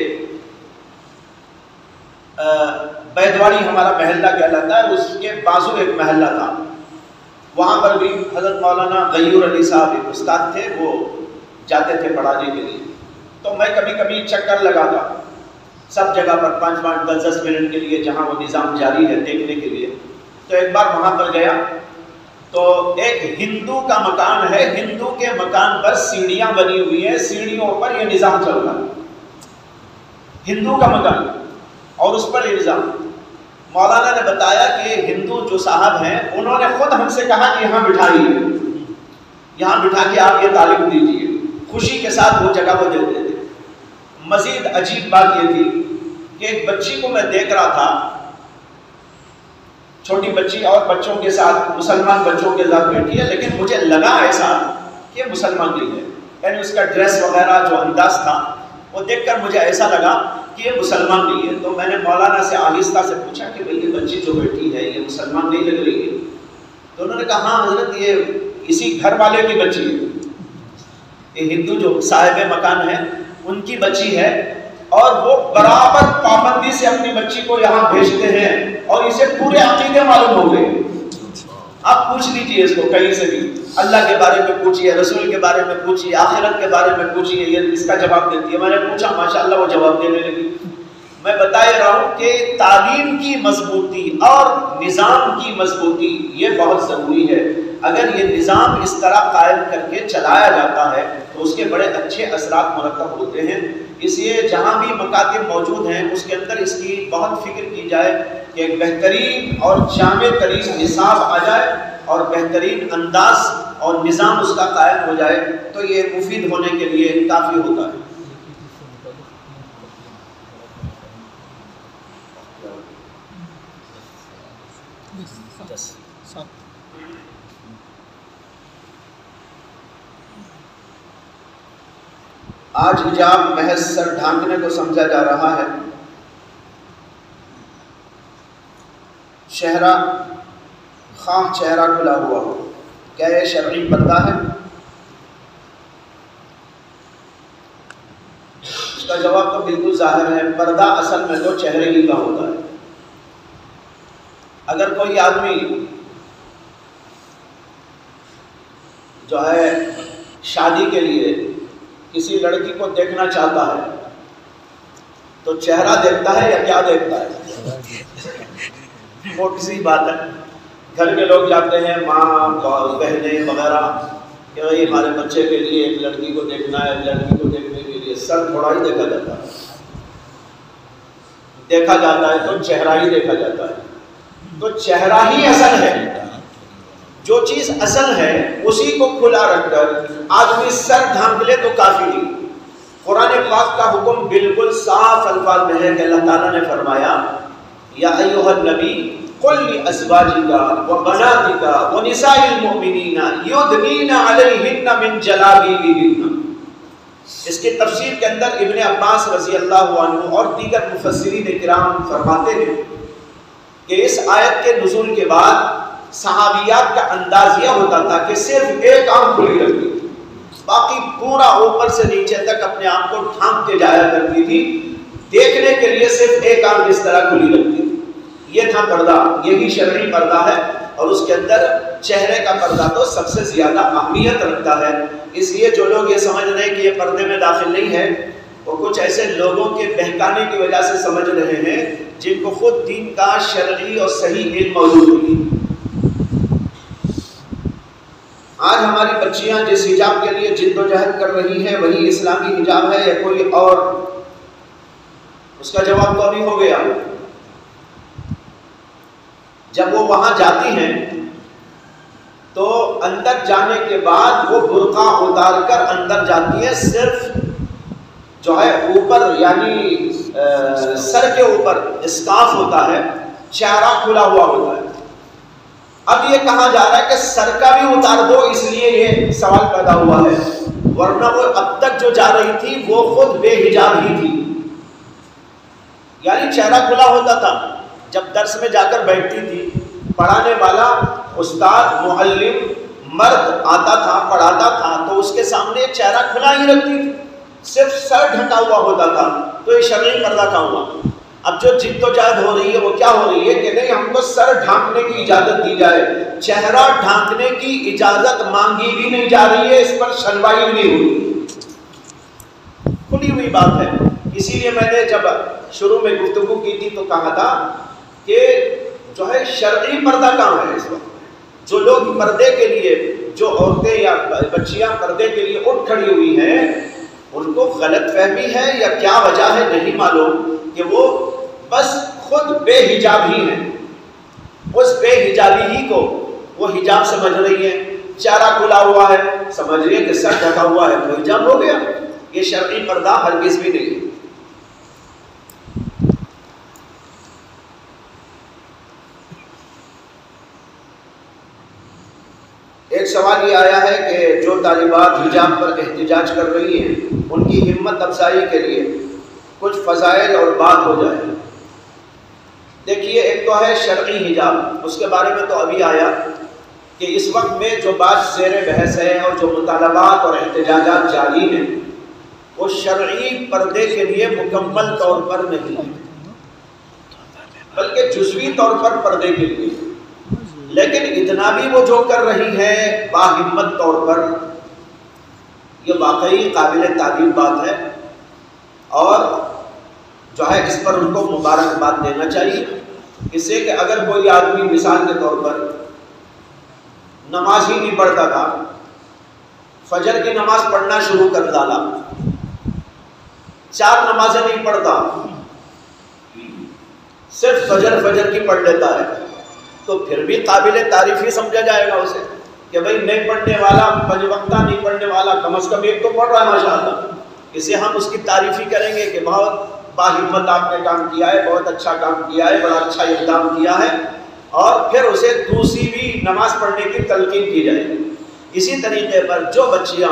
بیدواڑی ہمارا محلہ کہلاتا ہے، اس کے بازو ایک محلہ تھا، وہاں پر بھی حضرت مولانا غیور علی صاحب ایک استاد تھے، وہ جاتے تھے پڑھانے کے لیے۔ تو میں کبھی کبھی چکر لگاتا سب جگہ پر پانچ پانچ دس دس منٹ کے لیے، جہاں وہ نظام جاری ہے دیکھنے کے لیے۔ تو ایک بار وہاں پر گیا تو ایک ہندو کا مکان ہے، ہندو کے مکان پر سیڑھیاں بنی ہوئی ہیں، سیڑھیوں پر یہ نظام چل رہا ہے۔ ہندو کا مکان اور اس پر الزام. مولانا نے بتایا کہ ہندو جو صاحب ہیں انہوں نے خود ہم سے کہا کہ یہاں بٹھائیے، یہاں بٹھا کے آپ یہ تعلیم دیجیے. خوشی کے ساتھ وہ جگہ وہ دیتے تھے. مزید عجیب بات یہ تھی کہ ایک بچی کو میں دیکھ رہا تھا، چھوٹی بچی اور بچوں کے ساتھ، مسلمان بچوں کے ساتھ بیٹھی ہے، لیکن مجھے لگا ایسا کہ مسلمان نہیں ہے. یعنی اس کا ڈریس وغیرہ جو انداز تھا وہ دیکھ کر مجھے ایسا لگا کہ یہ مسلمان نہیں ہے. تو میں نے مولانا سے آہستہ سے پوچھا کہ بھئی یہ بچی جو بیٹھی ہے یہ مسلمان نہیں لگ رہی ہے؟ تو انہوں نے کہا ہاں حضرت یہ اسی گھر والے کی بچی ہے، یہ ہندو جو صاحب مکان ہے ان کی بچی ہے، اور وہ برابر پابندی سے اپنی بچی کو یہاں بھیجتے ہیں اور اسے پورے عقیدے معلوم ہو گئے. آپ پوچھ لیجئے اس کو کہیں سے بھی، اللہ کے بارے میں پوچھئے، رسول کے بارے میں پوچھئے، آخرت کے بارے میں پوچھئے، یہ اس کا جواب دیتی ہے. میں نے پوچھا ماشاءاللہ وہ جواب دینے لگی. میں بتا رہا ہوں کہ تعلیم کی مضبوطی اور نظام کی مضبوطی یہ بہت ضروری ہے. اگر یہ نظام اس طرح قائم کر کے چلایا جاتا ہے تو اس کے بڑے اچھے اثرات مرتب ہوتے ہیں. اس لیے جہاں بھی مکاتب موجود ہیں اس کے اندر اس کی بہت فکر کی جائے کہ ایک بہترین اور جامع ترین نصاب آ جائے اور بہترین انداز اور نظام اس کا قائم ہو جائے تو یہ مفید ہونے کے لیے کافی ہوتا ہے. آج حجاب محض سر ڈھانکنے کو سمجھا جا رہا ہے. چہرہ خواہ چہرہ کھلا ہوا ہو، کیا یہ شرعی پردہ ہے؟ اس کا جواب تو بالکل ظاہر ہے، پردہ اصل میں تو چہرے ہی کا ہوتا ہے. اگر کوئی آدمی جو ہے شادی کے لیے کسی لڑکی کو دیکھنا چاہتا ہے تو چہرہ دیکھتا ہے یا کیا دیکھتا ہے؟ وہ کسی بات ہے. گھر کے لوگ جاتے ہیں، ماں بہنیں وغیرہ، کہ بھائی ہمارے بچے کے لیے ایک لڑکی کو دیکھنا ہے، لڑکی کو دیکھنے کے لیے سر تھوڑا ہی دیکھا جاتا ہے، دیکھا جاتا ہے تو چہرہ ہی دیکھا جاتا ہے. تو چہرہ ہی اصل ہے. جو چیز اصل ہے اسی کو کھلا رکھ کر آدمی سر ڈھانک لے تو کافی نہیں. قرآن پاک کا حکم بالکل صاف الفاظ میں ہے کہ اللہ تعالیٰ نے فرمایا یا ایھا النبی قل لازواجک وبناتک ونساء المؤمنین یدنین علیہن من جلابیبہن. اس کی تفسیر کے اندر ابن عباس رضی اللہ عنہ اور دیگر مفسرین کرام فرماتے ہیں کہ اس آیت کے نزول کے بعد صحابیات کا انداز یہ ہوتا تھا کہ صرف ایک آنکھ کھلی رکھتی تھی، باقی پورا اوپر سے نیچے تک اپنے آپ کو ڈھانپ کے جایا کرتی تھی. دیکھنے کے لیے صرف ایک آنکھ اس طرح کھلی رکھتی تھی. یہ تھا پردہ، یہی شرعی پردہ ہے. اور اس کے اندر چہرے کا پردہ تو سب سے زیادہ اہمیت رکھتا ہے. اس لیے جو لوگ یہ سمجھ رہے ہیں کہ یہ پردے میں داخل نہیں ہے وہ کچھ ایسے لوگوں کے بہکانے کی وجہ سے سمجھ رہے ہیں جن کو خود دین کا شرعی اور صحیح علم موجود نہیں. آج ہماری بچیاں جس حجاب کے لیے جد و جہد کر رہی ہیں وہی اسلامی حجاب ہے یا کوئی اور؟ اس کا جواب تو ابھی ہو گیا. جب وہ وہاں جاتی ہیں تو اندر جانے کے بعد وہ برقع اتار کر اندر جاتی ہے. صرف جو ہے اوپر یعنی سر کے اوپر اسکارف ہوتا ہے، چہرہ کھلا ہوا ہوتا ہے. اب یہ کہا جا رہا ہے کہ سر کا بھی اتار دو، اس لیے یہ سوال پیدا ہوا ہے. ورنہ وہ اب تک جو جا رہی تھی وہ خود بے حجاب ہی تھی، یعنی چہرہ کھلا ہوتا تھا. جب درس میں جا کر بیٹھتی تھی، پڑھانے والا استاد معلم مرد آتا تھا پڑھاتا تھا تو اس کے سامنے چہرہ کھلا ہی رکھتی تھی، صرف سر ڈھکا ہوا ہوتا تھا. تو یہ شرعی پردہ کا ہوا. اب جو جد و جہد ہو رہی ہے وہ کیا ہو رہی ہے کہ نہیں ہم کو سر ڈھانکنے کی اجازت دی جائے، چہرہ ڈھانکنے کی اجازت مانگی بھی نہیں جا رہی ہے، اس پر شنوائی بھی نہیں ہوئی، کھلی ہوئی بات ہے. اسی لیے میں نے جب شروع میں گفتگو کی تھی تو کہا تھا کہ جو ہے شرعی پردہ کہاں ہے اس وقت. جو لوگ پردے کے لیے، جو عورتیں یا بچیاں پردے کے لیے اٹھ کھڑی ہوئی ہیں ان کو غلط فہمی ہے یا کیا وجہ ہے نہیں معلوم کہ وہ بس خود بے حجاب ہی ہیں، اس بے حجابی ہی کو وہ حجاب سمجھ رہی ہے، چارہ کھلا ہوا ہے سمجھ رہی ہے کہ سر ڈھکا ہوا ہے تو حجاب ہو گیا. یہ شرعی پردہ ہرگز بھی نہیں ہے. ایک سوال یہ آیا ہے کہ جو طالبات حجاب پر احتجاج کر رہی ہیں ان کی ہمت افزائی کے لیے کچھ فضائل اور بات ہو جائے. دیکھیے ایک تو ہے شرعی حجاب، اس کے بارے میں تو ابھی آیا کہ اس وقت میں جو بات زیر بحث ہے اور جو مطالبات اور احتجاجات جاری ہیں وہ شرعی پردے کے لیے مکمل طور پر نہیں ہے بلکہ جزوی طور پر پردے کے لیے. لیکن اتنا بھی وہ جو کر رہی ہے باہمت طور پر یہ واقعی قابل تعریف بات ہے اور جو ہے اس پر ان کو مبارکباد دینا چاہیے. اس سے کہ اگر کوئی آدمی مثال کے طور پر نماز ہی نہیں پڑھتا تھا، فجر کی نماز پڑھنا شروع کر ڈالا، چار نمازیں نہیں پڑھتا، صرف فجر فجر کی پڑھ لیتا ہے، تو پھر بھی قابل تعریف ہی سمجھا جائے گا اسے کہ بھائی نہیں پڑھنے والا، پنج وقتہ نہیں پڑھنے والا، کم از کم ایک تو پڑھ رہا ہے ماشاءاللہ. اسے ہم اس کی تعریف ہی کریں گے کہ بہت باہمت آپ نے کام کیا ہے، بہت اچھا کام کیا ہے، بڑا اچھا اقدام کیا ہے، اور پھر اسے دوسری بھی نماز پڑھنے کی تلقین کی جائے گی. اسی طریقے پر جو بچیاں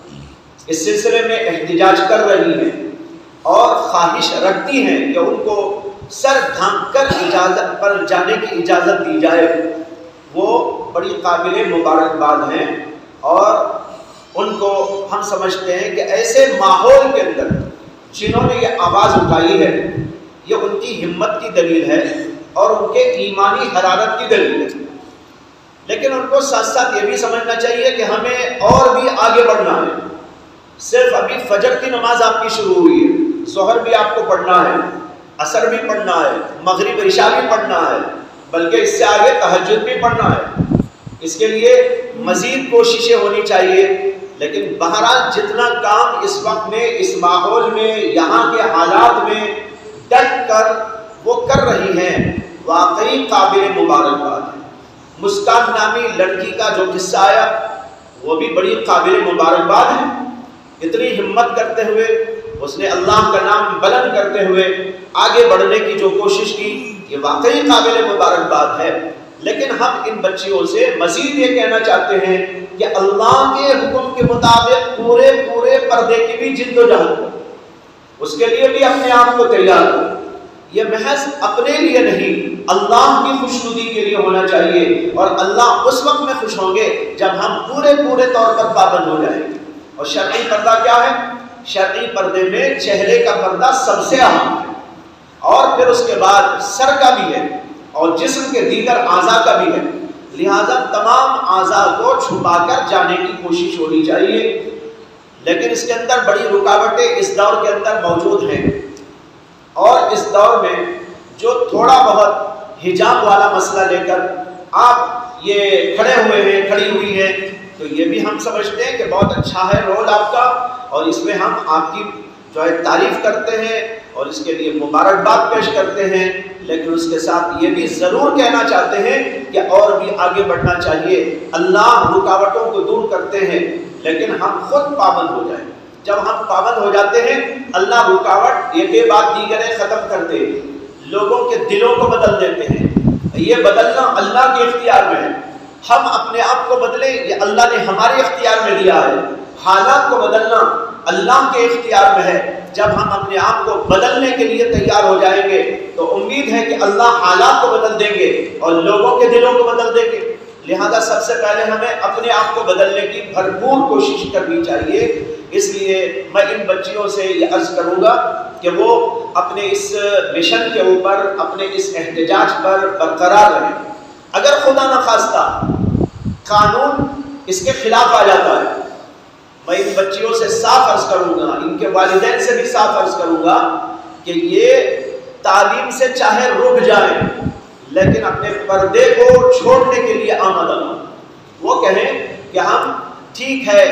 اس سلسلے میں احتجاج کر رہی ہیں اور خواہش رکھتی ہیں کہ ان کو سر ڈھانپ کر اجازت پر جانے کی اجازت دی جائے، وہ بڑی قابل مبارکباد ہیں اور ان کو ہم سمجھتے ہیں کہ ایسے ماحول کے اندر جنہوں نے یہ آواز اٹھائی ہے یہ ان کی ہمت کی دلیل ہے اور ان کے ایمانی حرارت کی دلیل ہے. لیکن ان کو ساتھ ساتھ یہ بھی سمجھنا چاہیے کہ ہمیں اور بھی آگے بڑھنا ہے. صرف ابھی فجر کی نماز آپ کی شروع ہوئی ہے، ظہر بھی آپ کو پڑھنا ہے، عصر بھی پڑھنا ہے، مغرب عشاء بھی پڑھنا ہے، بلکہ اس سے آگے تہجد بھی پڑھنا ہے. اس کے لیے مزید کوششیں ہونی چاہیے. لیکن بہرحال جتنا کام اس وقت میں اس ماحول میں یہاں کے حالات میں ڈٹ کر وہ کر رہی ہیں واقعی قابل مبارکباد ہے. مسکان نامی لڑکی کا جو قصہ آیا وہ بھی بڑی قابل مبارکباد ہے. اتنی ہمت کرتے ہوئے اس نے اللہ کا نام بلند کرتے ہوئے آگے بڑھنے کی جو کوشش کی یہ واقعی قابل مبارکباد ہے. لیکن ہم ان بچیوں سے مزید یہ کہنا چاہتے ہیں کہ اللہ کے حکم کے مطابق پورے پورے پردے کی بھی جد و جہد کرو، اس کے لیے بھی اپنے آپ کو تیار کرو. یہ محض اپنے لیے نہیں اللہ کی خوشنودی کے لیے ہونا چاہیے اور اللہ اس وقت میں خوش ہوں گے جب ہم پورے پورے طور پر پابند ہو جائیں گے. اور شرعی پردہ کیا ہے؟ شرعی پردے میں چہرے کا پردہ سب سے اہم ہے اور پھر اس کے بعد سر کا بھی ہے اور جسم کے دیگر اعضاء کا بھی ہے. لہذا تمام اعضاء کو چھپا کر جانے کی کوشش ہونی چاہیے. لیکن اس کے اندر بڑی رکاوٹیں اس دور کے اندر موجود ہیں اور اس دور میں جو تھوڑا بہت حجاب والا مسئلہ لے کر آپ یہ کھڑے ہوئے ہیں، کھڑی ہوئی ہیں، تو یہ بھی ہم سمجھتے ہیں کہ بہت اچھا ہے رول آپ کا اور اس میں ہم آپ کی جو ہے تعریف کرتے ہیں اور اس کے لیے مبارکباد پیش کرتے ہیں. لیکن اس کے ساتھ یہ بھی ضرور کہنا چاہتے ہیں کہ اور بھی آگے بڑھنا چاہیے. اللہ رکاوٹوں کو دور کرتے ہیں لیکن ہم خود پابند ہو جائیں. جب ہم پابند ہو جاتے ہیں اللہ رکاوٹ ایک ایک بات دیگرے ختم کرتے ہیں، لوگوں کے دلوں کو بدل دیتے ہیں. یہ بدلنا اللہ کے اختیار میں ہے. ہم اپنے آپ کو بدلیں یہ اللہ نے ہمارے اختیار میں دیا ہے. حالات کو بدلنا اللہ کے اختیار میں ہے. جب ہم اپنے آپ کو بدلنے کے لیے تیار ہو جائیں گے تو امید ہے کہ اللہ حالات کو بدل دیں گے اور لوگوں کے دلوں کو بدل دیں گے. لہذا سب سے پہلے ہمیں اپنے آپ کو بدلنے کی بھرپور کوشش کرنی چاہیے. اس لیے میں ان بچیوں سے یہ عرض کروں گا کہ وہ اپنے اس مشن کے اوپر، اپنے اس احتجاج پر برقرار رہیں. اگر خدا نخواستہ قانون اس کے خلاف آ جاتا ہے، میں ان بچیوں سے صاف عرض کروں گا، ان کے والدین سے بھی صاف عرض کروں گا کہ یہ تعلیم سے چاہے رک جائیں لیکن اپنے پردے کو چھوڑنے کے لیے آمادہ ہوں. وہ کہیں کہ ہم ٹھیک ہے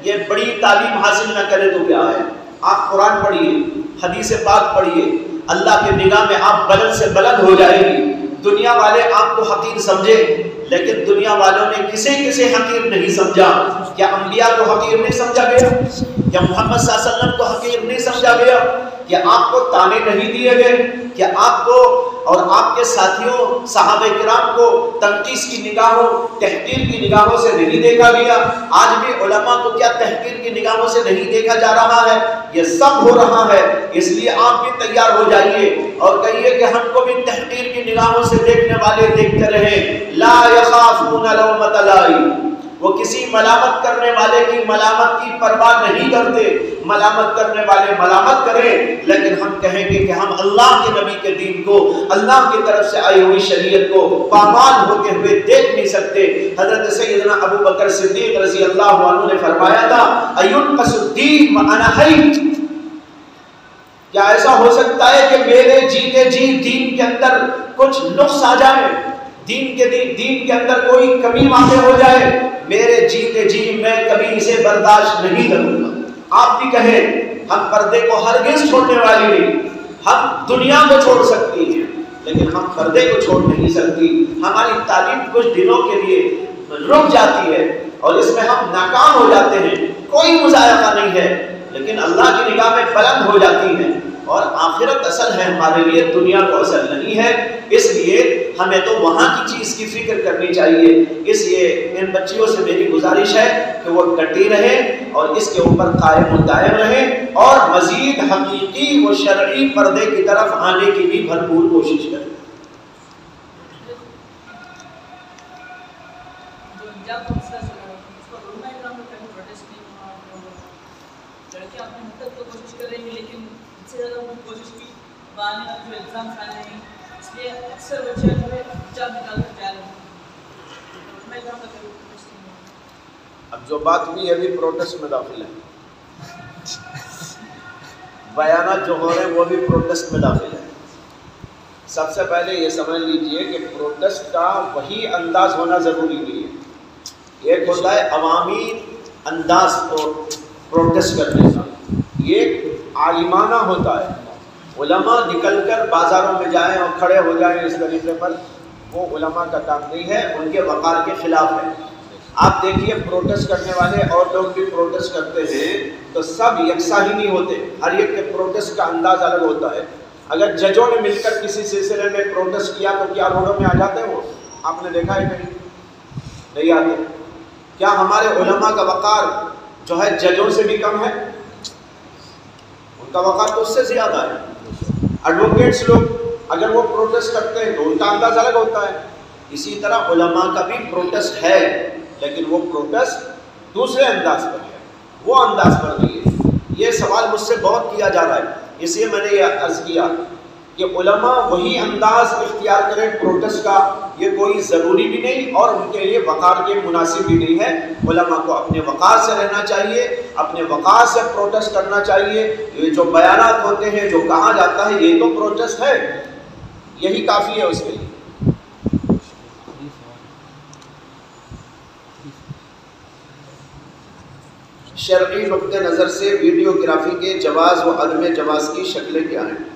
یہ بڑی تعلیم حاصل نہ کرے تو کیا ہے؟ آپ قرآن پڑھیے، حدیث پاک پڑھیے، اللہ کی نگاہ میں آپ بلند سے بلند ہو جائے گی۔ دنیا والے آپ کو حقیر سمجھے، لیکن دنیا والوں نے کسے کسے حقیر نہیں سمجھا؟ کیا انبیاء کو حقیر نہیں سمجھا گیا؟ کیا محمد صلی اللہ علیہ وسلم کو حقیر نہیں سمجھا گیا؟ کیا آپ کو تانے نہیں دیے گئے؟ کیا آپ کو اور آپ کے ساتھیوں صحابہ کرام کو تنقیص کی نگاہوں، تحقیر کی نگاہوں سے نہیں دیکھا گیا؟ آج بھی علماء کو کیا تحقیر کی نگاہوں سے نہیں دیکھا جا رہا ہے؟ یہ سب ہو رہا ہے۔ اس لیے آپ بھی تیار ہو جائیے اور کہیے کہ ہم کو بھی تحقیر کی نگاہوں سے دیکھنے والے دیکھتے رہیں۔ لا یخافون لومۃ لائم، وہ کسی ملامت کرنے والے کی ملامت کی پرواہ نہیں کرتے۔ ملامت کرنے والے ملامت کریں، لیکن ہم کہیں گے کہ ہم اللہ کے نبی کے دین کو، اللہ کی طرف سے آئی ہوئی شریعت کو پامال ہوتے ہوئے دیکھ نہیں سکتے۔ حضرت سیدنا ابو بکر صدیق رضی اللہ عنہ نے فرمایا تھا اَيُنْقَصُ الدِّينُ وَأَنَا حَيٌّ، کیا ایسا ہو سکتا ہے کہ میرے جیتے جی دین کے اندر کچھ نقص آ جائے، دین کے دین, دین کے اندر کوئی کمی واقع ہو جائے؟ میرے جیتے جی میں کبھی اسے برداشت نہیں کروں گا۔ آپ بھی کہیں ہم پردے کو ہرگز چھوڑنے والی نہیں، ہم دنیا کو چھوڑ سکتی ہیں لیکن ہم پردے کو چھوڑ نہیں سکتی۔ ہماری تعلیم کچھ دنوں کے لیے رک جاتی ہے اور اس میں ہم ناکام ہو جاتے ہیں، کوئی مذائقہ نہیں ہے، لیکن اللہ کی نگاہ میں بلند ہو جاتی ہے اور آخرت اصل ہے ہمارے لیے، دنیا کو اصل نہیں ہے۔ اس لیے ہمیں تو وہاں کی چیز کی فکر کرنی چاہیے۔ اس لیے ان بچیوں سے میری گزارش ہے کہ وہ ڈٹی رہیں اور اس کے اوپر قائم و دائم رہیں اور مزید حقیقی و شرعی پردے کی طرف آنے کی بھی بھرپور کوشش کریں۔ اب جو بات ہوئی ابھی پروٹیسٹ میں داخل ہے، بیانات جو ہو رہے ہیں وہ بھی پروٹیسٹ میں داخل ہے۔ سب سے پہلے یہ سمجھ لیجئے کہ پروٹیسٹ کا وہی انداز ہونا ضروری نہیں ہے۔ ایک ہوتا ہے عوامی انداز کو پروٹیسٹ کرنے کا، یہ عالمانہ ہوتا ہے۔ علماء نکل کر بازاروں میں جائیں اور کھڑے ہو جائیں اس طریقے پر، وہ علماء کا کام نہیں ہے، ان کے وقار کے خلاف ہے۔ آپ دیکھیے پروٹیسٹ کرنے والے اور لوگ بھی پروٹیسٹ کرتے ہیں تو سب یکساں ہی نہیں ہوتے، ہر ایک کے پروٹیسٹ کا انداز الگ ہوتا ہے۔ اگر ججوں نے مل کر کسی سلسلے میں پروٹیسٹ کیا تو کیا روڈوں میں آ جاتے ہیں؟ وہ آپ نے دیکھا ہے کہیں؟ نہیں آتے۔ کیا ہمارے علماء کا وقار جو ہے ججوں سے بھی کم ہے؟ ان کا وقار تو اس سے زیادہ ہے۔ ایڈوکیٹس لوگ اگر وہ پروٹیسٹ کرتے ہیں تو ان کا انداز الگ ہوتا ہے۔ اسی طرح علماء کا بھی پروٹیسٹ ہے، لیکن وہ پروٹیسٹ دوسرے انداز پر ہے، وہ انداز پر نہیں ہے۔ یہ سوال مجھ سے بہت کیا جا رہا ہے، اس لیے میں نے یہ عرض کیا کہ علماء وہی انداز اختیار کریں پروٹیسٹ کا، یہ کوئی ضروری بھی نہیں اور ان کے لیے وقار کے مناسب بھی نہیں ہے۔ علماء کو اپنے وقار سے رہنا چاہیے، اپنے وقار سے پروٹیسٹ کرنا چاہیے۔ یہ جو بیانات ہوتے ہیں، جو کہا جاتا ہے، یہ تو پروٹیسٹ ہے، یہی کافی ہے اس کے لیے۔ شرعی نقطہ نظر سے ویڈیوگرافی کے جواز و عدم جواز کی شکلیں کیا ہیں؟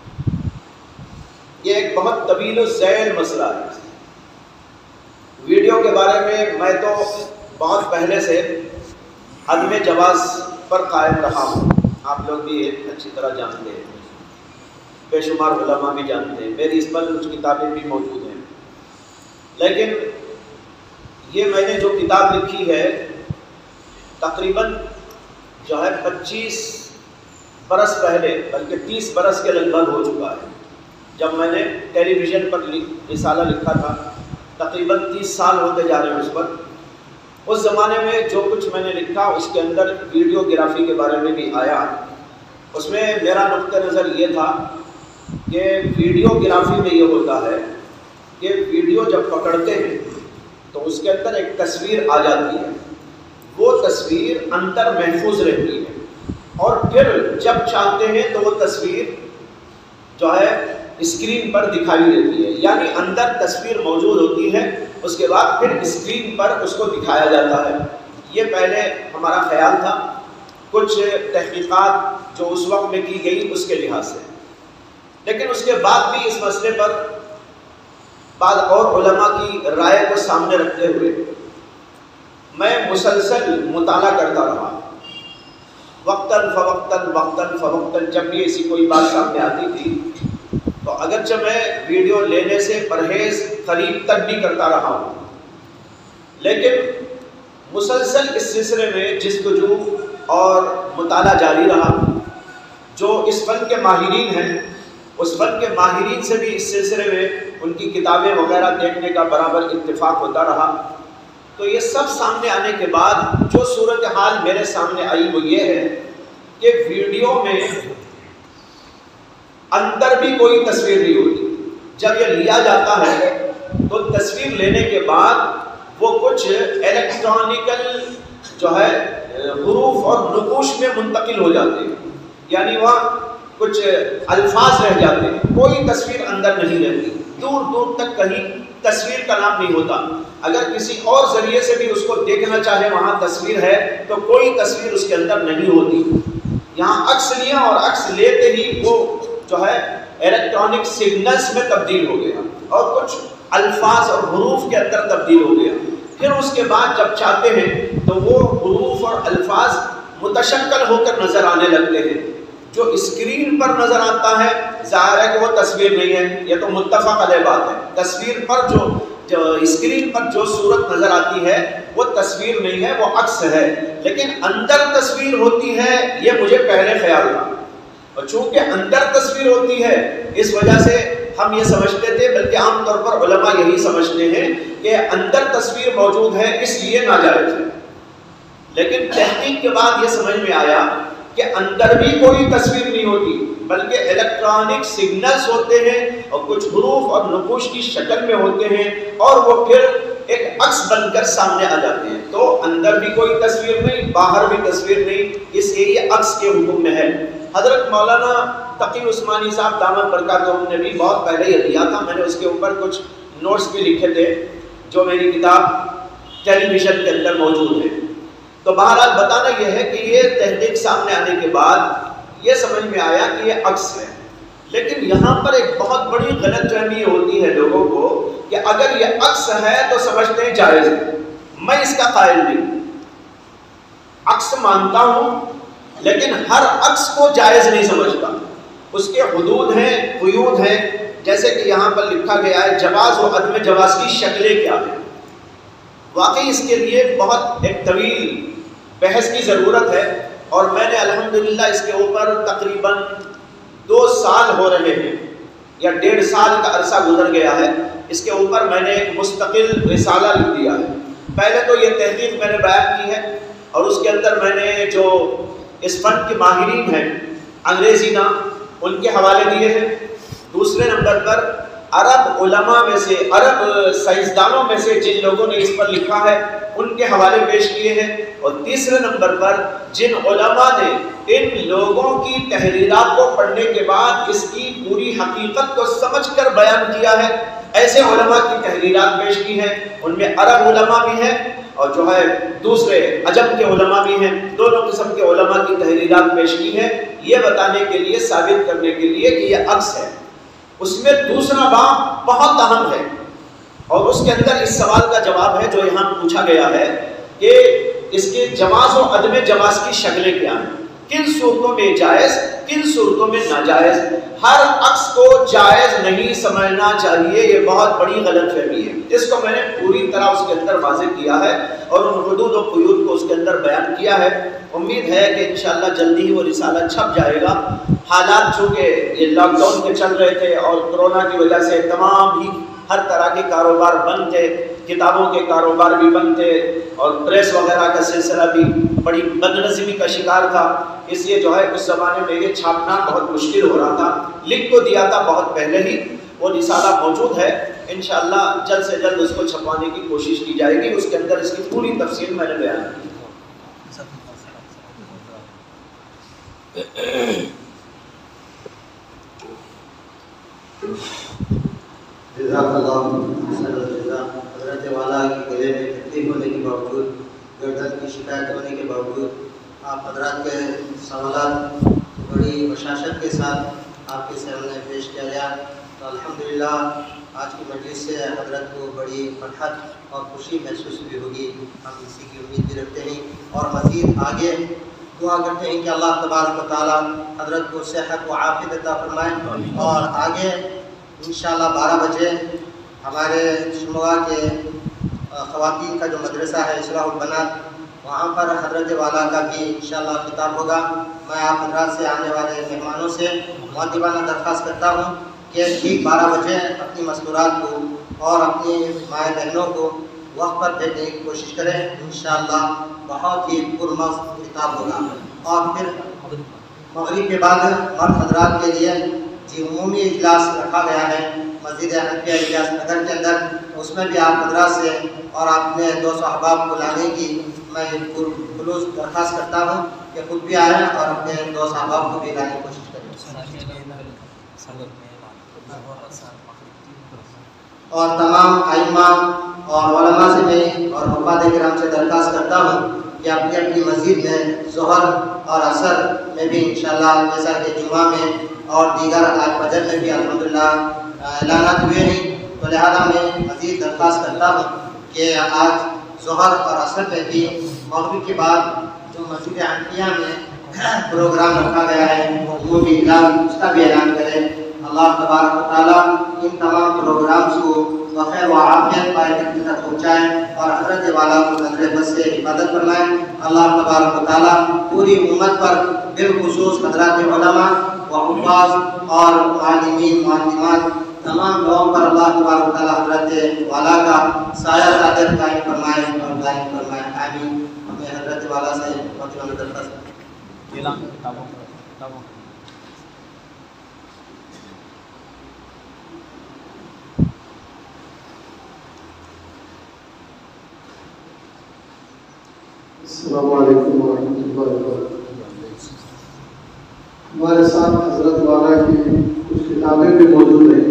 یہ ایک بہت طویل و ذیل مسئلہ ہے۔ ویڈیو کے بارے میں میں تو بہت پہلے سے عدم جواز پر قائم رہا ہوں، آپ لوگ بھی اچھی طرح جانتے ہیں، بے شمار علماء بھی جانتے ہیں، میری اس پر کچھ کتابیں بھی موجود ہیں۔ لیکن یہ میں نے جو کتاب لکھی ہے تقریباً جو ہے پچیس برس پہلے، بلکہ تیس برس کے لگ بھگ ہو چکا ہے، جب میں نے ٹیلی ویژن پر رسالہ لکھا تھا۔ تقریباً تیس سال ہوتے جا رہے ہیں اس پر۔ اس زمانے میں جو کچھ میں نے لکھا اس کے اندر ویڈیوگرافی کے بارے میں بھی آیا۔ اس میں میرا نقطہ نظر یہ تھا کہ ویڈیوگرافی میں یہ ہوتا ہے کہ ویڈیو جب پکڑتے ہیں تو اس کے اندر ایک تصویر آ جاتی ہے، وہ تصویر اندر محفوظ رہتی ہے اور پھر جب چاہتے ہیں تو وہ تصویر جو ہے اسکرین پر دکھائی دیتی ہے، یعنی اندر تصویر موجود ہوتی ہے، اس کے بعد پھر اسکرین پر اس کو دکھایا جاتا ہے۔ یہ پہلے ہمارا خیال تھا، کچھ تحقیقات جو اس وقت میں کی گئی اس کے لحاظ سے، لیکن اس کے بعد بھی اس مسئلے پر بعض اور علماء کی رائے کو سامنے رکھتے ہوئے میں مسلسل مطالعہ کرتا رہا، وقتاً فوقتاً وقتاً فوقتاً جب بھی ایسی کوئی بات سامنے آتی تھی تو اگرچہ میں ویڈیو لینے سے پرہیز قریب تک بھی کرتا رہا ہوں، لیکن مسلسل اس سلسلے میں جستجو اور مطالعہ جاری رہا۔ جو اس فن کے ماہرین ہیں اس فن کے ماہرین سے بھی اس سلسلے میں ان کی کتابیں وغیرہ دیکھنے کا برابر اتفاق ہوتا رہا۔ تو یہ سب سامنے آنے کے بعد جو صورتحال میرے سامنے آئی وہ یہ ہے کہ ویڈیو میں اندر بھی کوئی تصویر نہیں ہوتی۔ جب یہ لیا جاتا ہے تو تصویر لینے کے بعد وہ کچھ الیکٹرانیکل جو ہے حروف اور نقوش میں منتقل ہو جاتے ہیں، یعنی وہاں کچھ الفاظ رہ جاتے ہیں، کوئی تصویر اندر نہیں رہتی، دور دور تک کہیں تصویر کا نام نہیں ہوتا۔ اگر کسی اور ذریعے سے بھی اس کو دیکھنا چاہے وہاں تصویر ہے تو کوئی تصویر اس کے اندر نہیں ہوتی۔ یہاں عکس لیا اور عکس لیتے ہی وہ جو ہے الیکٹرانک سگنلز میں تبدیل ہو گیا اور کچھ الفاظ اور حروف کے اندر تبدیل ہو گیا۔ پھر اس کے بعد جب چاہتے ہیں تو وہ حروف اور الفاظ متشکل ہو کر نظر آنے لگتے ہیں۔ جو اسکرین پر نظر آتا ہے ظاہر ہے کہ وہ تصویر نہیں ہے، یہ تو متفق علیہ بات ہے۔ تصویر پر جو جو اسکرین پر جو صورت نظر آتی ہے وہ تصویر نہیں ہے، وہ عکس ہے، لیکن اندر تصویر ہوتی ہے یہ مجھے پہلے خیال تھا، اور چونکہ اندر تصویر ہوتی ہے اس وجہ سے ہم یہ سمجھتے تھے، بلکہ عام طور پر علماء یہی سمجھتے ہیں کہ اندر تصویر موجود ہے اس لیے ناجائز ہے۔ لیکن تحقیق کے بعد یہ سمجھ میں آیا کہ اندر بھی کوئی تصویر نہیں ہوتی، بلکہ الیکٹرانک سگنلز ہوتے ہیں اور کچھ حروف اور نقوش کی شکل میں ہوتے ہیں اور وہ پھر ایک عکس بن کر سامنے آ جاتے ہیں۔ تو اندر بھی کوئی تصویر نہیں، باہر بھی تصویر نہیں، اس لیے یہ عکس کے حکم میں ہے۔ حضرت مولانا تقی عثمانی صاحب دامت برکاتہم نے بھی بہت پہلے یہ دیا تھا، میں نے اس کے اوپر کچھ نوٹس بھی لکھے تھے جو میری کتاب ٹیلی ویژن کے اندر موجود ہے۔ تو بہرحال بتانا یہ ہے کہ یہ تحقیق سامنے آنے کے بعد یہ سمجھ میں آیا کہ یہ عکس ہے، لیکن یہاں پر ایک بہت بڑی غلط فہمی ہوتی ہے لوگوں کو کہ اگر یہ عکس ہے تو سمجھتے ہیں جائز ہے۔ میں اس کا قائل نہیں، عکس مانتا ہوں لیکن ہر عکس کو جائز نہیں سمجھتا، اس کے حدود ہیں، قیود ہیں، جیسے کہ یہاں پر لکھا گیا ہے جواز و عدم جواز کی شکلیں کیا ہیں۔ واقعی اس کے لیے بہت ایک طویل بحث کی ضرورت ہے، اور میں نے الحمدللہ اس کے اوپر تقریباً دو سال ہو رہے ہیں یا ڈیڑھ سال کا عرصہ گزر گیا ہے، اس کے اوپر میں نے ایک مستقل رسالہ لکھ دیا ہے۔ پہلے تو یہ تحقیق میں نے بیان کی ہے اور اس کے اندر میں نے جو اس فن کے ماہرین ہیں انگریزی نام ان کے حوالے دیے ہیں، دوسرے نمبر پر عرب علماء میں سے، عرب سائنسدانوں میں سے جن لوگوں نے اس پر لکھا ہے ان کے حوالے پیش کیے ہیں، اور تیسرے نمبر پر جن علماء نے ان لوگوں کی تحریرات کو پڑھنے کے بعد اس کی پوری حقیقت کو سمجھ کر بیان کیا ہے، ایسے علماء کی تحریرات پیش کی ہیں۔ ان میں عرب علماء بھی ہیں اور جو ہے دوسرے عجم کے علماء بھی ہیں، دونوں قسم کے علماء کی تحریرات پیش کی ہیں، یہ بتانے کے لیے، ثابت کرنے کے لیے کہ یہ عکس ہے۔ اس میں دوسرا باب بہت اہم ہے اور اس کے اندر اس سوال کا جواب ہے جو یہاں پوچھا گیا ہے کہ اس کے جواز و عدم جواز کی شکلیں کیا ہیں، کن صورتوں میں جائز، کن صورتوں میں ناجائز۔ ہر عکس کو جائز نہیں سمجھنا چاہیے، یہ بہت بڑی غلط فہمی ہے، اس کو میں نے پوری طرح اس کے اندر واضح کیا ہے اور ان حدود و قیود کو اس کے اندر بیان کیا ہے۔ امید ہے کہ انشاءاللہ جلدی ہی وہ رسالہ چھپ جائے گا۔ حالات چونکہ یہ لاک ڈاؤن کے چل رہے تھے اور کرونا کی وجہ سے تمام ہی ہر طرح کے کاروبار بند تھے، کتابوں کے کاروبار بھی بند تھے اور پریس وغیرہ کا سلسلہ بھی بڑی بدنظمی کا شکار تھا، اس لیے جو ہے اس زمانے میں یہ چھاپنا بہت مشکل ہو رہا تھا۔ لکھ کو دیا تھا بہت پہلے ہی، وہ رسالہ موجود ہے، انشاءاللہ جلد سے جلد اس کو چھپوانے کی کوشش کی جائے گی، اس کے اندر اس کی پوری تفصیل میں نے بیان کی۔ جزاک اللہ خیر الجزا۔ حضرت والا کی گلے میں تکلیف ہونے کے باوجود گردن کی شکایت ہونے کے باوجود آپ حضرات کے سوالات بڑی بشاشت کے ساتھ آپ کے سامنے پیش کیا گیا، تو الحمدللہ آج کی مجلس سے حضرت کو بڑی فرحت اور خوشی محسوس بھی ہوگی، ہم اسی کی امید بھی رکھتے ہیں اور مزید آگے دعا کرتے ہیں کہ اللہ تبارک و تعالیٰ حضرت کو صحت و عافیت عطا فرمائے، اور آگے انشاءاللہ بارہ بجے ہمارے شموگا کے خواتین کا جو مدرسہ ہے اصلاح البنات، وہاں پر حضرت والا کا بھی انشاءاللہ خطاب ہوگا۔ میں آپ حضرات سے آنے والے مہمانوں سے مؤدبانہ درخواست کرتا ہوں کہ ٹھیک بارہ بجے اپنی مستورات کو اور اپنی مائیں بہنوں کو وقت پر بھیجنے کی کوشش کریں، انشاءاللہ بہت ہی پرمغز خطاب ہوگا۔ اور پھر مغرب کے بعد مرد حضرات کے لیے جی عمومی اجلاس رکھا گیا ہے مسجد حنفیہ اجلاس نگر کے اندر، اس میں بھی آپ حضرات سے اور اپنے دوست احباب کو لانے کی میں خلوص درخواست کرتا ہوں کہ خود بھی آئیں اور اپنے دوست احباب کو بھی لانے کی کوشش کریں۔ اور تمام ائمہ اور علماء سے میں اور حفاظ کرام سے درخواست کرتا ہوں کہ اپنی اپنی مسجد میں ظہر اور عصر میں بھی انشاءاللہ جیسا کہ جمعہ میں اور دیگر آج فجر میں بھی الحمدللہ اعلانات ہوئے ہیں، تو لہذا میں مزید درخواست کرتا ہوں کہ آج ظہر اور عصر میں بھی مغرب کے بعد جو مسجد حنفیہ میں پروگرام رکھا گیا ہے وہ بھی اعلان اس کا بھی اعلان کریں۔ اللہ تبارک و تعالیٰ ان تمام پروگرامز کو بخیر و عافیت پائے تک پہنچائیں اور حضرت والا کو نظر بد سے حفاظت فرمائیں۔ اللہ تبارک و تعالیٰ پوری امت پر بالخصوص حضرات علماء و حفاظ اور معلمین معلمات تمام لوگوں پر اللہ تبارک و تعالیٰ حضرت والا کا سایہ قادر قائم فرمائے اور دائم فرمائے، آمین۔ ہمیں حضرت والا سے مطلب درخواست السلام علیکم ورحمۃ اللہ وبرکاتہ۔ ہمارے ساتھ حضرت والا کی کچھ کتابیں بھی موجود ہیں۔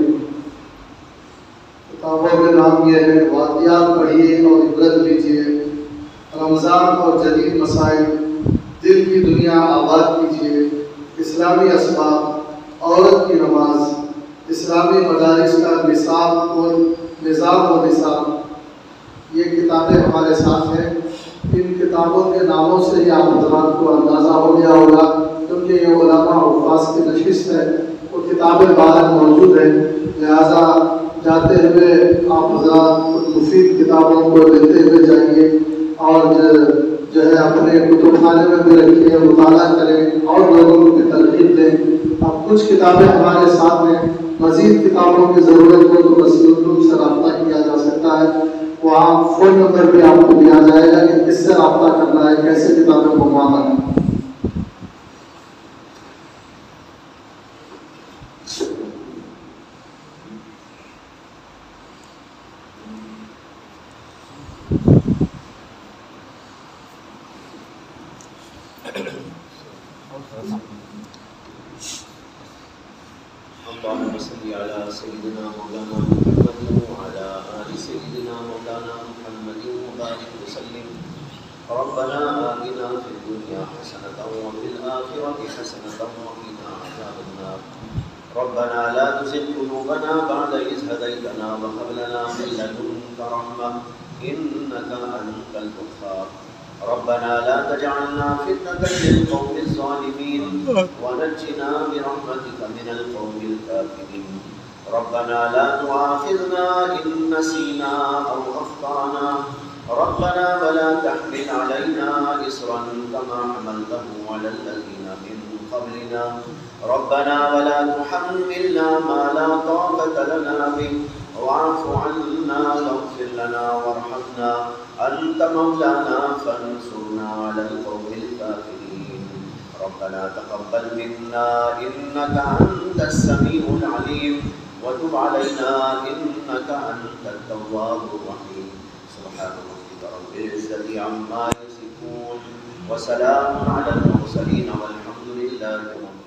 کتابوں کے نام یہ ہے واقعات پڑھیے اور عبرت لیجیے، رمضان اور جدید مسائل، دل کی دنیا آباد کیجیے، اسلامی اسباب، عورت کی نماز، اسلامی مدارس کا نصاب و نظام و نصاب، یہ کتابیں ہمارے ساتھ ہیں۔ ان کتابوں کے ناموں سے ہی آپ حضرات کو اندازہ ہو گیا ہوگا، کیونکہ یہ علماء و حفاظ کی نشست ہے، وہ کتابیں باہر موجود ہیں، لہٰذا جاتے ہوئے آپ حضرات مفید کتابوں کو لیتے ہوئے جائیے اور جو ہے اپنے کتب خانے میں بھی رکھیے، مطالعہ کریں اور لوگوں کو بھی ترغیب دیں۔ اب کچھ کتابیں ہمارے ساتھ ہیں، مزید کتابوں کی ضرورت ہو تو وسیع العلوم سے رابطہ کیا جا سکتا ہے، وہاں فون نمبر بھی آپ کو دیا جائے گا کہ کس سے رابطہ کرنا ہے، کیسے کتابیں منگوانا ہے۔ اللهم صل على سيدنا مولانا محمد وعلى آل سيدنا مولانا محمد وبارك وسلم۔ ربنا آتنا في الدنيا حسنة وفي الآخرة حسنة وقنا عذاب النار۔ ربنا لا تزغ قلوبنا بعد إذ هديتنا وهب لنا من لدنك رحمة إنك أنت الوهاب۔ ربنا لا تجعلنا فتنة للقوم الظالمين ونجنا برحمتك من القوم الكافرين۔ ربنا لا تؤاخذنا إن نسينا أو أخطأنا، ربنا ولا تحمل علينا إصرا كما حملته على الذين من قبلنا، ربنا ولا تحملنا ما لا طاقة لنا به، واعف عنا واغفر لنا وارحمنا، أنت مولانا فانصرنا على القوم الكافرين۔ ربنا تقبل منا إنك أنت السميع العليم وتب علينا إنك أنت التواب الرحيم۔ سبحان ربك رب العزة عما يصفون وسلام على المرسلين والحمد لله رب العالمين۔